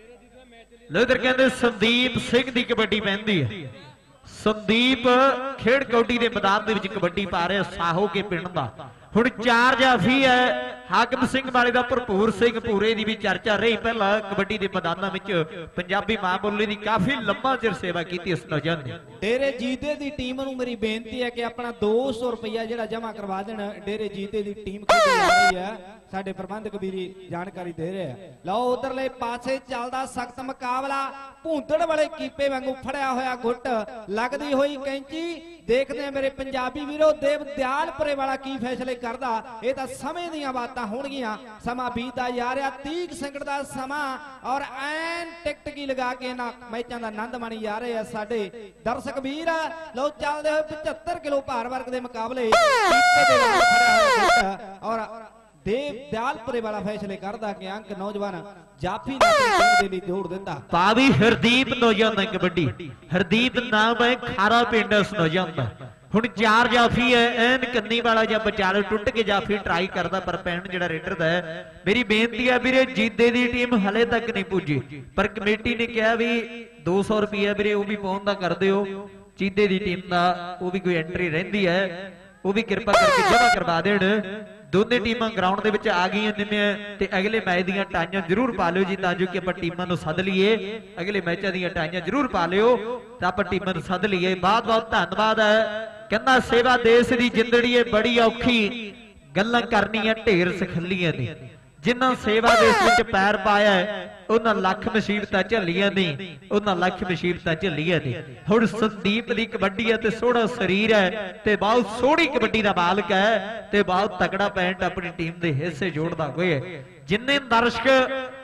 ਲੋ ਇਧਰ ਕਹਿੰਦੇ ਸੰਦੀਪ ਸਿੰਘ ਦੀ ਕਬੱਡੀ ਪੈਂਦੀ ਹੈ। ਸੰਦੀਪ ਖੇਡ ਕੌਡੀ ਦੇ ਮੈਦਾਨ ਦੇ ਵਿੱਚ ਕਬੱਡੀ ਪਾ ਰਿਹਾ ਸਾਹੋਕੇ ਪਿੰਡ ਦਾ। ਹੁਣ 4 ਜਾਫੀ ਹੈ। ਹਾਕਮ ਸਿੰਘ ਵਾਲੇ ਦਾ ਭਰਪੂਰ ਸਿੰਘ ਪੂਰੇ ਦੀ ਵੀ ਚਰਚਾ ਰਹੀ। ਪਹਿਲਾਂ ਕਬੱਡੀ ਦੇ ਮੈਦਾਨਾਂ ਵਿੱਚ ਪੰਜਾਬੀ ਮਾਂ ਬੋਲੀ ਦੀ ਕਾਫੀ ਲੰਮਾ ਚਿਰ ਸੇਵਾ ਕੀਤੀ ਇਸ ਨੌਜਵਾਨ ਨੇ। ਡੇਰੇ ਜੀਤੇ ਦੀ ਟੀਮ ਨੂੰ ਮੇਰੀ ਬੇਨਤੀ ਹੈ ਕਿ ਆਪਣਾ 200 ਰੁਪਇਆ ਜਿਹੜਾ ਜਮ੍ਹਾਂ ਕਰਵਾ ਦੇਣ। ਡੇਰੇ ਜੀਤੇ ਦੀ ਟੀਮ ਖੇਡੀ ਜਾ ਰਹੀ ਹੈ। ਸਾਡੇ ਪ੍ਰਬੰਧਕ ਵੀਰ ਜਾਣਕਾਰੀ ਦੇ ਰਹੇ ਆ। ਲਓ ਉਧਰਲੇ ਪਾਸੇ ਚੱਲਦਾ ਸਖਤ ਮੁਕਾਬਲਾ। ਭੂੰਦੜ ਵਾਲੇ ਕੀਪੇ ਵਾਂਗੂ ਫੜਿਆ ਹੋਇਆ ਗੁੱਟ ਲੱਗਦੀ ਹੋਈ ਕੈਂਚੀ। ਦੇਖਦੇ ਆ ਮੇਰੇ ਪੰਜਾਬੀ ਵੀਰੋ ਦੇਵ ਦਿਆਲਪੁਰੇ ਵਾਲਾ ਕੀ ਫੈਸਲੇ ਕਰਦਾ। ਇਹ ਤਾਂ ਸਮੇਂ ਦੀਆਂ ਬਾਤਾਂ ਹੋਣਗੀਆਂ। ਸਮਾਂ ਬੀਤਦਾ ਜਾ ਰਿਹਾ 30 ਸੈਕਿੰਡ ਦਾ ਸਮਾਂ ਔਰ ਐਨ ਟਿਕਟਕੀ ਲਗਾ ਕੇ ਇਹਨਾਂ ਮੈਚਾਂ ਦਾ ਆਨੰਦ ਮਾਣੀ ਜਾ ਰਹੇ ਆ ਸਾਡੇ ਦਰਸ਼ਕ ਵੀਰ। ਲਓ ਚੱਲਦੇ ਹੋਏ 75 ਕਿਲੋ ਭਾਰ ਵਰਗ ਦੇ ਮੁਕਾਬਲੇ ਕੀਪੇ ਦੇ ਨਾਲ ਫੜਿਆ ਹੋਇਆ ਗੁੱਟ ਔਰ ਦੇਵ ਦਿਆਲਪੁਰੇ ਵਾਲਾ ਫੈਸਲੇ ਕਰਦਾ ਕਿ ਅੰਕ ਨੌਜਵਾਨ ਜਾਫੀ ਨੇ ਟੀਮ ਦੇ ਲਈ ਜੋੜ ਦਿੰਦਾ। ਪਾਵੀ ਹਰਦੀਪ ਨੌਜਵਾਨ ਕਬੱਡੀ। ਹਰਦੀਪ ਨਾਮ ਹੈ ਖਾਰਾ ਪਿੰਡ ਉਸ ਨੌਜਵਾਨ ਦਾ। ਹੁਣ 4 ਜਾਫੀ ਹੈ। ਐਨ ਕੰਨੀ ਵਾਲਾ ਜਾਂ ਵਿਚਾਲੇ ਟੁੱਟ ਕੇ ਜਾਫੀ ਟਰਾਈ ਕਰਦਾ ਪਰ ਪੈਣ ਜਿਹੜਾ ਰੇਡਰ ਦਾ ਹੈ। ਮੇਰੀ ਬੇਨਤੀ ਹੈ ਵੀਰੇ ਜੀਦੇ ਦੀ ਟੀਮ ਹਲੇ ਤੱਕ ਨਹੀਂ ਪੁੱਜੀ ਪਰ ਕਮੇਟੀ ਨੇ ਕਿਹਾ ਵੀ 200 ਰੁਪਏ ਵੀਰੇ ਉਹ ਵੀ ਪਾਉਣ ਦਾ ਕਰ ਦਿਓ। ਜੀਦੇ ਦੀ ਟੀਮ ਦਾ ਉਹ ਵੀ ਕੋਈ ਐਂਟਰੀ ਰਹਿੰਦੀ ਹੈ ਉਹ ਵੀ ਕਿਰਪਾ ਕਰਕੇ ਜਮ੍ਹਾਂ ਕਰਵਾ ਦੇਣ। ਦੋਨੇ ਟੀਮਾਂ ਗਰਾਊਂਡ ਦੇ ਵਿੱਚ ਆ ਗਈਆਂ ਨੇ ਤੇ ਅਗਲੇ ਮੈਚ ਦੀਆਂ ਟਾਈਆਂ ਜ਼ਰੂਰ ਪਾ ਲਿਓ ਜੀ ਤਾਂ ਜੋ ਕਿ ਆਪਾਂ ਟੀਮਾਂ ਨੂੰ ਸੱਦ ਲਈਏ। ਅਗਲੇ ਮੈਚਾਂ ਦੀਆਂ ਟਾਈਆਂ ਜ਼ਰੂਰ ਪਾ ਲਿਓ ਤਾਂ ਆਪਾਂ ਟੀਮਾਂ ਨੂੰ ਸੱਦ ਲਈਏ। ਬਹੁਤ ਬਹੁਤ ਧੰਨਵਾਦ ਹੈ। ਕਹਿੰਦਾ ਸੇਵਾ ਦੇਸ਼ ਦੀ ਜਿੰਦੜੀ ਏ ਬੜੀ ਔਖੀ ਗੱਲਾਂ ਕਰਨੀਆਂ ਢੇਰ ਸਖੱਲੀਆਂ ਨੇ। ਜਿਨ੍ਹਾਂ ਸੇਵਾ ਦੇਸ਼ ਵਿੱਚ ਪੈਰ ਪਾਇਆ ਉਹਨਾਂ ਲੱਖ ਮੁਸੀਬਤਾਂ ਝੱਲੀਆਂ ਨੇ, ਉਹਨਾਂ ਲੱਖ ਮੁਸੀਬਤਾਂ ਝੱਲੀਆਂ ਨੇ। ਹੁਣ ਸੰਦੀਪ ਦੀ ਕਬੱਡੀ ਹੈ ਤੇ ਸੋਹਣਾ ਸਰੀਰ ਹੈ ਤੇ ਬਹੁਤ ਸੋਹਣੀ ਕਬੱਡੀ ਦਾ ਮਾਲਕ ਹੈ ਤੇ ਬਹੁਤ ਤਕੜਾ ਪੈਂਟ ਆਪਣੀ ਟੀਮ ਦੇ ਹਿੱਸੇ ਜੋੜਦਾ ਹੋਇਆ। ਜਿੰਨੇ ਦਰਸ਼ਕ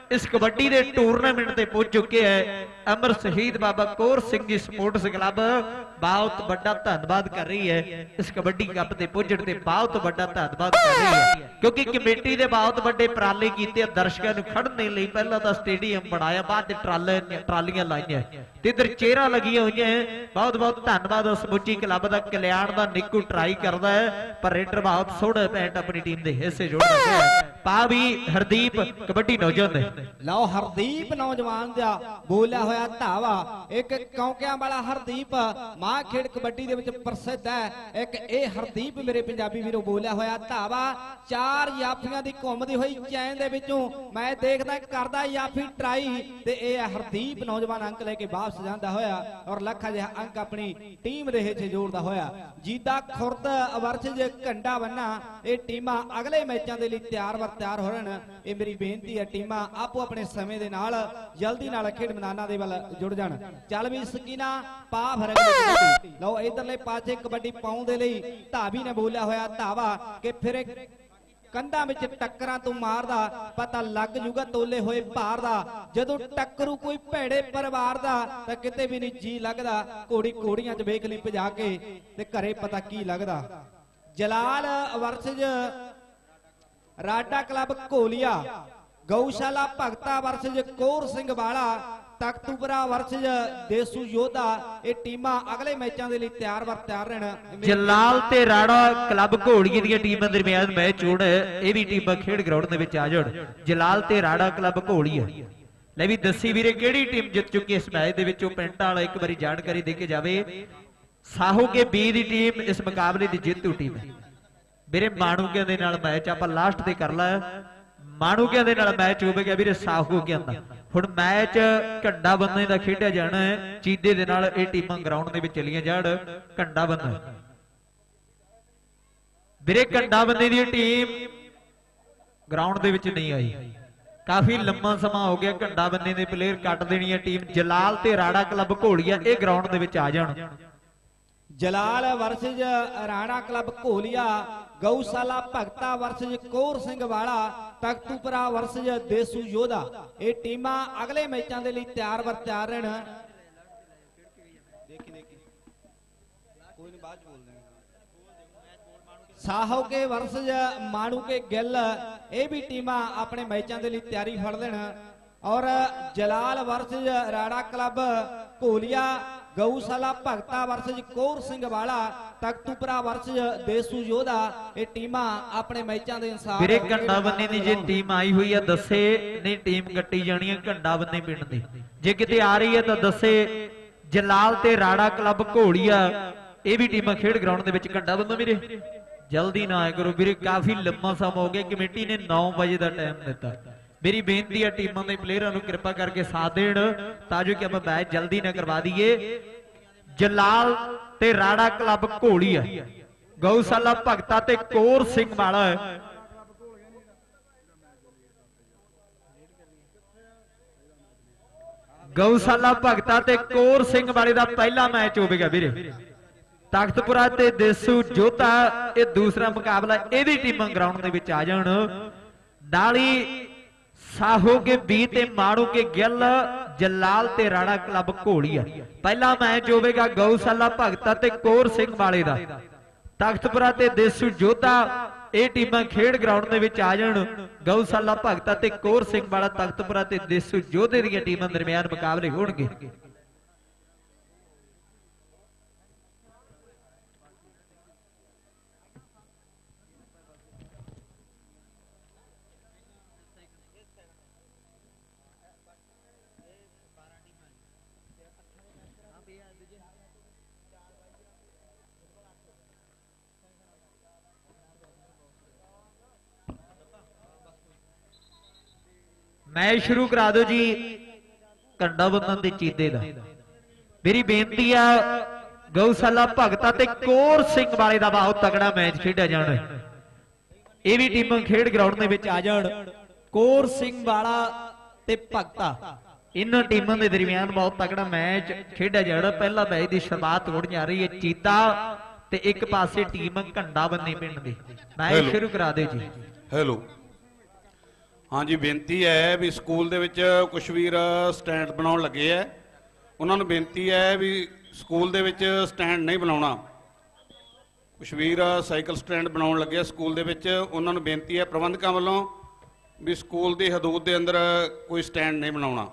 ਇਸ ਕਬੱਡੀ ਦੇ ਟੂਰਨਾਮੈਂਟ ਤੇ ਪਹੁੰਚ ਚੁੱਕੇ ਹੈ। ਅਮਰ ਸ਼ਹੀਦ ਬਾਬਾ ਕੋਰ ਸਿੰਘ ਜੀ ਸਪੋਰਟਸ ਕਲੱਬ ਬਹੁਤ ਵੱਡਾ ਧੰਨਵਾਦ ਕਰ ਰਹੀ ਹੈ ਇਸ ਕਬੱਡੀ ਕੱਪ ਤੇ ਪਹੁੰਚਣ ਤੇ ਬਹੁਤ ਵੱਡਾ ਧੰਨਵਾਦ ਕਰ ਰਹੀ ਹੈ, ਕਿਉਂਕਿ ਕਮੇਟੀ ਦੇ ਬਹੁਤ ਵੱਡੇ ਪ੍ਰਾਲੇ ਕੀਤੇ ਦਰਸ਼ਕਾਂ ਨੂੰ ਖੜਨ ਦੇ ਲਈ। ਪਹਿਲਾਂ ਤਾਂ ਸਟੇਡੀਅਮ ਬਣਾਇਆ, ਬਾਅਦ ਚ ਟਰਾਲੀਆਂ ਲਾਈਆਂ ਤੇ ਇਧਰ ਚਿਹਰਾ ਲੱਗੀਆਂ ਹੋਈਆਂ। ਬਹੁਤ ਬਹੁਤ ਧੰਨਵਾਦ ਸਮੁੱਚੀ ਕਲੱਬ ਦਾ। ਕਲਿਆਣ ਦਾ ਨਿੱਕੂ ਟਰਾਈ ਕਰਦਾ ਹੈ ਪਰ ਰੇਡਰ ਬਹੁਤ ਸੋਹਣਾ ਪੈਂਟ ਆਪਣੀ ਟੀਮ ਦੇ ਹਿੱਸੇ ਜੋੜਦਾ ਹੈ। ਪਾ ਵੀ ਹਰਦੀਪ ਕਬੱਡੀ ਨੌਜਵਾਨ ਦੇ ਲਓ ਹਰਦੀਪ ਨੌਜਵਾਨ ਦਾ ਬੋਲਿਆ ਹੋਇਆ ਧਾਵਾ। ਇੱਕ ਕੌਂਕਿਆਂ ਵਾਲਾ ਹਰਦੀਪ ਮਾਂ ਖੇਡ ਕਬੱਡੀ ਦੇ ਵਿੱਚ ਪ੍ਰਸਿੱਧ ਹੈ। ਇੱਕ ਇਹ ਹਰਦੀਪ ਮੇਰੇ ਪੰਜਾਬੀ ਵੀਰੋ ਬੋਲਿਆ ਹੋਇਆ ਧਾਵਾ। 4 ਯਾਫੀਆਂ ਦੀ ਘੁੰਮਦੀ ਹੋਈ ਚੈਨ ਦੇ ਵਿੱਚੋਂ ਮੈਂ ਦੇਖਦਾ ਕਰਦਾ ਯਾਫੀ ਟਰਾਈ ਤੇ ਇਹ ਹਰਦੀਪ ਨੌਜਵਾਨ ਅੰਕ ਲੈ ਕੇ ਵਾਪਸ ਜਾਂਦਾ ਹੋਇਆ ਔਰ ਲੱਖਾਂ ਜਿਹਾ ਅੰਕ ਆਪਣੀ ਟੀਮ ਦੇ ਹਿੱਸੇ ਜੋੜਦਾ ਹੋਇਆ। ਜੀਦਾ ਖੁਰਦ ਵਰਸਜ ਘੰਡਾ ਬੰਨਾ ਇਹ ਟੀਮਾਂ ਅਗਲੇ ਮੈਚਾਂ ਦੇ ਲਈ ਤਿਆਰ ਹੋ ਰਹਿਣ। ਇਹ ਮੇਰੀ ਬੇਨਤੀ ਹੈ ਟੀਮਾਂ ਆਪੋ ਆਪਣੇ ਸਮੇਂ ਦੇ ਨਾਲ ਜਲਦੀ ਨਾਲ ਖੇਡ ਮੈਦਾਨਾਂ ਦੇ ਵੱਲ ਜੁੜ ਜਾਣ। ਚੱਲ ਵੀ ਸਕੀਨਾ ਪਾ ਫਰਕ ਕਬੱਡੀ। ਲਓ ਇਧਰਲੇ ਪਾਸੇ ਕਬੱਡੀ ਪਾਉਣ ਦੇ ਲਈ ਧਾਵੀ ਨੇ ਬੋਲਿਆ ਹੋਇਆ ਧਾਵਾ ਕਿ ਫਿਰ ਕੰਧਾਂ ਵਿੱਚ ਟੱਕਰਾਂ ਤੋਂ ਮਾਰਦਾ ਪਤਾ ਲੱਗ ਜੂਗਾ ਤੋਲੇ ਹੋਏ ਭਾਰ ਦਾ। ਜਦੋਂ ਟੱਕਰੂ ਕੋਈ ਭੈੜੇ ਪਰਿਵਾਰ ਦਾ ਤਾਂ ਕਿਤੇ ਵੀ ਨਹੀਂ ਜੀ ਲੱਗਦਾ। ਘੋੜੀਆਂ 'ਚ ਵੇਖ ਲਈ ਭਜਾ ਕੇ ਤੇ ਘਰੇ ਪਤਾ ਕੀ ਲੱਗਦਾ। ਜਲਾਲ versus ਰਾਡਾ club Gholia, Gaushala Bhagta versus Kaur Singh ਵਾਲਾ, ਤਖਤੂਪੁਰਾ ਵਰਸਜ ਦੇਸੂ ਯੋਧਾ ਇਹ ਟੀਮਾਂ ਅਗਲੇ ਮੈਚਾਂ ਦੇ ਲਈ ਤਿਆਰ ਰਹਿਣ। ਜਲਾਲ ਤੇ ਰਾੜਾ ਕਲੱਬ ਘੋੜੀਏ ਦੀਆਂ ਟੀਮਾਂ ਦਰਮਿਆਨ ਮੈਚ ਹੋਣ। ਇਹ ਵੀ ਟੀਮਾਂ ਖੇਡ ਗਰਾਊਂਡ ਦੇ ਵਿੱਚ ਆ ਜਾਣ। ਜਲਾਲ ਤੇ ਰਾੜਾ ਕਲੱਬ ਘੋੜੀਆ। ਲੈ ਵੀ ਦੱਸੀ ਵੀਰੇ ਕਿਹੜੀ ਟੀਮ ਜਿੱਤ ਚੁੱਕੀ ਇਸ ਮੈਚ ਦੇ ਵਿੱਚੋਂ ਪਿੰਡਾਂ ਵਾਲਾ ਇੱਕ ਵਾਰੀ ਜਾਣਕਾਰੀ ਦੇ ਕੇ ਜਾਵੇ। ਸਾਹੋਕੇ ਬੀ ਦੀ ਟੀਮ ਇਸ ਮੁਕਾਬਲੇ ਦੀ ਜੇਤੂ ਟੀਮ ਹੈ ਵੀਰੇ। ਮਾਣੂਕਿਆਂ ਦੇ ਨਾਲ ਮੈਚ ਆਪਾਂ ਲਾਸਟ ਤੇ ਕਰ ਲਿਆ। ਮਾਣੂਕਿਆਂ ਦੇ ਨਾਲ ਮੈਚ ਹੋਵੇਗਾ ਵੀਰੇ ਸਾਹੋਕਿਆਂ ਦਾ। ਹੁਣ ਮੈਚ ਘੰਡਾ ਬੰਨੇ ਦਾ ਖੇਡਿਆ ਜਾਣਾ ਹੈ। ਚੀਦੇ ਦੇ ਨਾਲ ਇਹ ਟੀਮਾਂ ਗਰਾਊਂਡ ਦੇ ਵਿੱਚ ਚਲੀਆਂ ਜਾਣ। ਘੰਡਾ ਬੰਨਾ ਵੀਰੇ, ਘੰਡਾ ਬੰਨੇ ਦੀ ਟੀਮ ਗਰਾਊਂਡ ਦੇ ਵਿੱਚ ਨਹੀਂ ਆਈ। ਕਾਫੀ ਲੰਮਾ ਸਮਾਂ ਹੋ ਗਿਆ। ਘੰਡਾ ਬੰਨੇ ਦੇ ਪਲੇਅਰ ਕੱਟ ਦੇਣੀ ਹੈ ਟੀਮ। ਜਲਾਲ ਤੇ ਰਾੜਾ ਕਲੱਬ ਘੋਲੀਆ ਇਹ ਗਰਾਊਂਡ ਦੇ ਵਿੱਚ ਆ ਜਾਣ। Jalal versus Rana club Gholia, Gaushala Bhagta versus Kaur Singh ਵਾਲਾ, ਤਖਤੂਪੁਰਾ ਵਰਸਜ ਦੇਸੂ ਯੋਧਾ ਇਹ ਟੀਮਾਂ ਅਗਲੇ ਮੈਚਾਂ ਦੇ ਲਈ ਤਿਆਰ ਰਹਿਣ। ਸਾਹੋਕੇ ਵਰਸਜ ਮਾਣੂਕੇ ਗਿੱਲ ਇਹ ਵੀ ਟੀਮਾਂ ਆਪਣੇ ਮੈਚਾਂ ਦੇ ਲਈ ਤਿਆਰੀ ਫੜ ਲੈਣ। ਔਰ ਜਲਾਲ ਵਰਸਜ ਰਾੜਾ ਕਲੱਬ ਘੋਲੀਆ, ਗਊਸ਼ਾਲਾ ਭਗਤਾ ਵਰਸਜ ਕੋਰ ਸਿੰਘ ਵਾਲਾ, ਤਖਤੂਪੁਰਾ ਵਰਸਜ ਦੇਸੂ ਯੋਧਾ ਇਹ ਟੀਮਾਂ ਆਪਣੇ ਮੈਚਾਂ ਦੇ ਅਨੁਸਾਰ ਵੀਰੇ ਘੰਡਾ ਬੰਨੇ ਦੀ ਜੇ ਟੀਮ ਆਈ ਹੋਈ ਆ ਦੱਸੇ, ਨਹੀਂ ਟੀਮ ਕੱਟੀ ਜਾਣੀ ਹੈ ਘੰਡਾ ਬੰਨੇ ਪਿੰਡ ਦੀ। ਜੇ ਕਿਤੇ ਆ ਰਹੀ ਹੈ ਤਾਂ ਦੱਸੇ। ਜਲਾਲ ਤੇ ਰਾੜਾ ਕਲੱਬ ਘੋੜੀਆ ਇਹ ਵੀ ਟੀਮਾਂ ਖੇਡ ਗਰਾਊਂਡ ਦੇ ਵਿੱਚ। ਘੰਡਾ ਬੰਨੋ ਵੀਰੇ, ਜਲਦੀ ਨਾ ਆਇਆ ਕਰੋ ਵੀਰੇ, ਕਾਫੀ ਲੰਮਾ ਸਮਾਂ ਹੋ ਗਿਆ। ਕਮੇਟੀ ਨੇ 9 ਵਜੇ ਦਾ ਟਾਈਮ ਦਿੱਤਾ। ਮੇਰੀ ਬੇਨਤੀ ਹੈ ਟੀਮਾਂ ਦੇ ਪਲੇਅਰਾਂ ਨੂੰ ਕਿਰਪਾ ਕਰਕੇ ਸਾਥ ਦੇਣ ਤਾਂ ਜੋ ਕਿ ਆਪਾਂ ਮੈਚ ਜਲਦੀ ਨਾ ਕਰਵਾ ਦਈਏ। ਜਲਾਲ ਤੇ ਰਾੜਾ ਕਲੱਬ ਘੋਲੀਆ, ਗਊਸ਼ਾਲਾ ਭਗਤਾ ਤੇ ਕੋਰ ਸਿੰਘ ਵਾਲਾ ਗਊਸ਼ਾਲਾ ਭਗਤਾ ਤੇ ਕੋਰ ਸਿੰਘ ਵਾਲੇ ਦਾ ਪਹਿਲਾ ਮੈਚ ਹੋਵੇਗਾ ਵੀਰੇ। ਤਖਤਪੁਰਾ ਤੇ ਦੇਸੂ ਜੋਧਾ ਇਹ ਦੂਸਰਾ ਮੁਕਾਬਲਾ। ਇਹ ਵੀ ਟੀਮਾਂ ਗਰਾਊਂਡ ਦੇ ਵਿੱਚ ਆ ਜਾਣ। ਨਾਲੀ ਸਾਹੋਕੇ ਬੀ ਤੇ ਮਾਣੂਕੇ ਗਿੱਲ, ਜਲਾਲ ਤੇ ਰਾਣਾ ਕਲੱਬ ਘੋਲੀਆ ਪਹਿਲਾ ਮੈਚ ਹੋਵੇਗਾ। ਗਊਸ਼ਾਲਾ ਭਗਤਾ ਤੇ ਕੋਰ ਸਿੰਘ ਵਾਲੇ ਦਾ। ਤਖਤਪੁਰਾ ਤੇ ਦੇਸੂ ਜੋਧਾ ਇਹ ਟੀਮਾਂ ਖੇਡ ਗਰਾਊਂਡ ਦੇ ਵਿੱਚ ਆ ਜਾਣ। ਗਊਸ਼ਾਲਾ ਭਗਤਾ ਤੇ ਕੋਰ ਸਿੰਘ ਵਾਲਾ, ਤਖਤਪੁਰਾ ਤੇ ਦੇਸੂ ਜੋਧੇ ਦੀਆਂ ਟੀਮਾਂ ਦਰਮਿਆਨ ਮੁਕਾਬਲੇ ਹੋਣਗੇ। ਮੈਚ ਸ਼ੁਰੂ ਕਰਾ ਦਿਓ ਜੀ ਘੰਡਾ ਬੰਨਣ ਤੇ ਚੀਦੇ ਦਾ। ਮੇਰੀ ਬੇਨਤੀ ਆ ਗਊਸ਼ਾਲਾ ਭਗਤਾ ਤੇ ਕੋਰ ਸਿੰਘ ਵਾਲੇ ਦਾ ਬਹੁਤ ਤਕੜਾ ਮੈਚ ਖੇਡਿਆ ਜਾਣਾ। ਇਹ ਵੀ ਟੀਮਾਂ ਖੇਡ ਗਰਾਊਂਡ ਦੇ ਵਿੱਚ ਆ ਜਾਣ। ਕੋਰ ਸਿੰਘ ਵਾਲਾ ਤੇ ਭਗਤਾ ਇਹਨਾਂ ਟੀਮਾਂ ਦੇ ਦਰਮਿਆਨ ਬਹੁਤ ਤਕੜਾ ਮੈਚ ਖੇਡਿਆ ਜਾਣਾ। ਪਹਿਲਾ ਮੈਚ ਦੀ ਸ਼ੁਰੂਆਤ ਹੋਣ ਜਾ ਰਹੀ ਹੈ। ਚੀਤਾ ਤੇ ਇੱਕ ਪਾਸੇ ਟੀਮ ਘੰਡਾ ਬੰਨੇ ਪਿੰਡ ਦੀ। ਮੈਚ ਸ਼ੁਰੂ ਕਰਾ ਦਿਓ ਜੀ। ਹੈਲੋ ਹਾਂਜੀ ਬੇਨਤੀ ਹੈ ਵੀ ਸਕੂਲ ਦੇ ਵਿੱਚ ਕੁਛ ਵੀਰ ਸਟੈਂਡ ਬਣਾਉਣ ਲੱਗੇ ਹੈ, ਉਹਨਾਂ ਨੂੰ ਬੇਨਤੀ ਹੈ ਵੀ ਸਕੂਲ ਦੇ ਵਿੱਚ ਸਟੈਂਡ ਨਹੀਂ ਬਣਾਉਣਾ। ਕੁਛ ਵੀਰ ਸਾਈਕਲ ਸਟੈਂਡ ਬਣਾਉਣ ਲੱਗੇ ਆ ਸਕੂਲ ਦੇ ਵਿੱਚ, ਉਹਨਾਂ ਨੂੰ ਬੇਨਤੀ ਹੈ ਪ੍ਰਬੰਧਕਾਂ ਵੱਲੋਂ ਵੀ ਸਕੂਲ ਦੀ ਹਦੂਦ ਦੇ ਅੰਦਰ ਕੋਈ ਸਟੈਂਡ ਨਹੀਂ ਬਣਾਉਣਾ।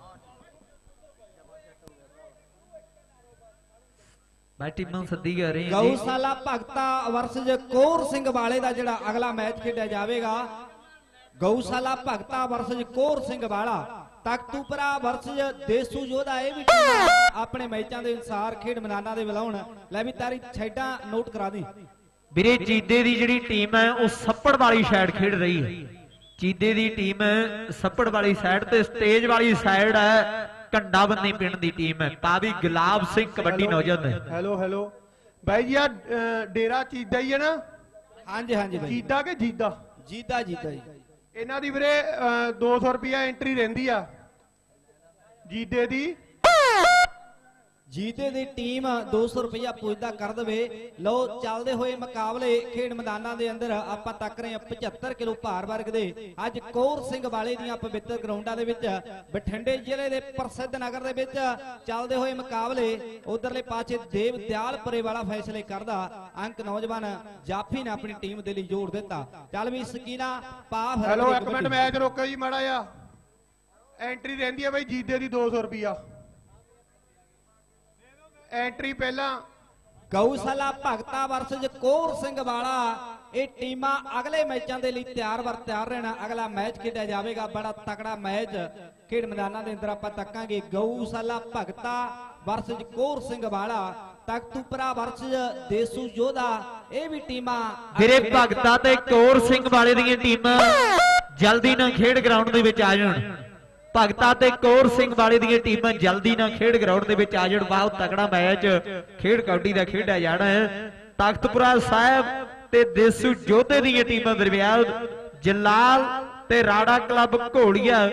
ਬਾਈ ਟੀਮਾਂ ਸੱਦੀ ਜਾ ਰਹੀ ਗਊਸ਼ਾਲਾ ਭਗਤਾ ਵਰਸਜ ਕੋਰ ਸਿੰਘ ਵਾਲੇ ਦਾ ਜਿਹੜਾ ਅਗਲਾ ਮੈਚ ਖੇਡਿਆ ਜਾਵੇਗਾ, ਗਊਸ਼ਾਲਾ ਭਗਤਾ ਵਰਸਜ ਕੋਰ ਸਿੰਘ ਵਾਲਾ, ਤਖਤੂਪਰਾ ਵਰਸਜ ਦੇਸੂ ਯੋਧਾ, ਇਹ ਵੀ ਟੀਮਾਂ ਆਪਣੇ ਮੈਚਾਂ ਦੇ ਅਨੁਸਾਰ ਖੇਡ ਮੈਦਾਨਾਂ ਦੇ ਬੁਲਾਉਣ। ਲੈ ਵੀ ਤਾਰੀ ਛੇਡਾਂ ਨੋਟ ਕਰਾ ਦੀ ਵੀਰੇ। ਚੀਦੇ ਦੀ ਜਿਹੜੀ ਟੀਮ ਹੈ ਉਹ ਸੱਪੜ ਵਾਲੀ ਸਾਈਡ ਖੇਡ ਰਹੀ ਹੈ। ਚੀਦੇ ਦੀ ਟੀਮ ਸੱਪੜ ਵਾਲੀ ਸਾਈਡ ਤੇ ਸਟੇਜ ਵਾਲੀ ਸਾਈਡ ਹੈ ਕੰਡਾ ਬੰਨੀ ਪਿੰਡ ਦੀ ਟੀਮ ਹੈ। ਪਾਵੀ ਗੁਲਾਬ ਸਿੰਘ ਕਬੱਡੀ ਨੌਜਵਾਨ। ਹੈਲੋ ਹੈਲੋ ਬਾਈ ਜੀ, ਆ ਡੇਰਾ ਚੀਦਾ ਹੀ ਹੈ ਨਾ? ਹਾਂਜੀ ਹਾਂਜੀ ਬਾਈ, ਚੀਦਾ ਕਿ ਜੀਦਾ? ਜੀਦਾ ਜੀਦਾ ਜੀ। ਇਹਨਾਂ ਦੀ ਵੀਰੇ 200 ਰੁਪਿਆ ਐਂਟਰੀ ਰਹਿੰਦੀ ਆ ਜੀਦੇ ਦੀ। ਜੀਤੇ ਦੀ ਟੀਮ 200 ਰੁਪਇਆ ਪੁੱਜਦਾ ਕਰ ਦੇਵੇ। ਲਓ ਚੱਲਦੇ ਹੋਏ ਮੁਕਾਬਲੇ ਖੇਡ ਮੈਦਾਨਾਂ ਦੇ ਅੰਦਰ ਆਪਾਂ ਤੱਕ ਰਹੇ ਹਾਂ 75 ਕਿਲੋ ਭਾਰ ਵਰਗ ਦੇ। ਅੱਜ ਕੋਰ ਸਿੰਘ ਵਾਲੇ ਦੀਆਂ ਪਵਿੱਤਰ ਗਰਾਊਂਡਾਂ ਦੇ ਵਿੱਚ ਬਠਿੰਡੇ ਜ਼ਿਲ੍ਹੇ ਦੇ ਪ੍ਰਸਿੱਧ ਨਗਰ ਦੇ ਵਿੱਚ ਚੱਲਦੇ ਹੋਏ ਮੁਕਾਬਲੇ। ਉਧਰਲੇ ਪਾਸੇ ਦੇਵ ਦਿਆਲਪੁਰੇ ਵਾਲਾ ਫੈਸਲੇ ਕਰਦਾ। ਅੰਕ ਨੌਜਵਾਨ ਜਾਫੀ ਨੇ ਆਪਣੀ ਟੀਮ ਦੇ ਲਈ ਜੋੜ ਦਿੱਤਾ। ਚੱਲ ਵੀ ਸਕੀਨਾ ਪਾ ਫਿਰ। ਹੈਲੋ ਇੱਕ ਮਿੰਟ ਮੈਚ ਰੋਕੋ ਜੀ ਮਾੜਾ ਜਿਹਾ। ਐਂਟਰੀ ਰਹਿੰਦੀ ਆ ਬਾਈ ਜੀਦੇ ਦੀ 200 ਰੁਪਿਆ ਐਂਟਰੀ। ਪਹਿਲਾਂ ਗਊਸ਼ਾਲਾ ਭਗਤਾ ਵਰਸਜ ਕੋਰ ਸਿੰਘ ਵਾਲਾ, ਇਹ ਟੀਮਾਂ ਅਗਲੇ ਮੈਚਾਂ ਦੇ ਲਈ ਤਿਆਰ ਰਹਿਣਾ। ਅਗਲਾ ਮੈਚ ਖੇਡਿਆ ਜਾਵੇਗਾ, ਬੜਾ ਤਕੜਾ ਮੈਚ ਖੇਡ ਮੈਦਾਨਾਂ ਦੇ ਅੰਦਰ ਆਪਾਂ ਤੱਕਾਂਗੇ। ਗਊਸ਼ਾਲਾ ਭਗਤਾ ਵਰਸਜ ਕੋਰ ਸਿੰਘ ਵਾਲਾ, ਤਖਤੂਪਰਾ ਵਰਸਜ ਦੇਸੂ ਯੋਧਾ, ਇਹ ਵੀ ਟੀਮਾਂ ਵੀਰੇ। ਭਗਤਾ ਤੇ ਕੋਰ ਸਿੰਘ ਵਾਲੇ ਦੀਆਂ ਟੀਮਾਂ ਜਲਦੀ ਨਾਲ ਖੇਡ ਗਰਾਊਂਡ ਦੇ ਵਿੱਚ ਆ ਜਾਣ। ਭਗਤਾ ਤੇ ਕੋਰ ਸਿੰਘ ਵਾਲੇ ਦੀਆਂ ਟੀਮਾਂ ਜਲਦੀ ਨਾਲ ਖੇਡ ਗਰਾਊਂਡ ਦੇ ਵਿੱਚ ਆ ਜਾਣ। ਬਹੁਤ ਤਕੜਾ ਮੈਚ ਖੇਡ ਕਬੱਡੀ ਦਾ ਖੇਡਿਆ ਜਾਣਾ ਹੈ। ਤਖਤਪੁਰਾ ਸਾਹਿਬ ਤੇ ਦੇਸੂ ਯੋਧੇ ਦੀਆਂ ਟੀਮਾਂ ਦਰਮਿਆਨ ਜਲਾਲ ਤੇ ਰਾੜਾ ਕਲੱਬ ਘੋੜੀਆ,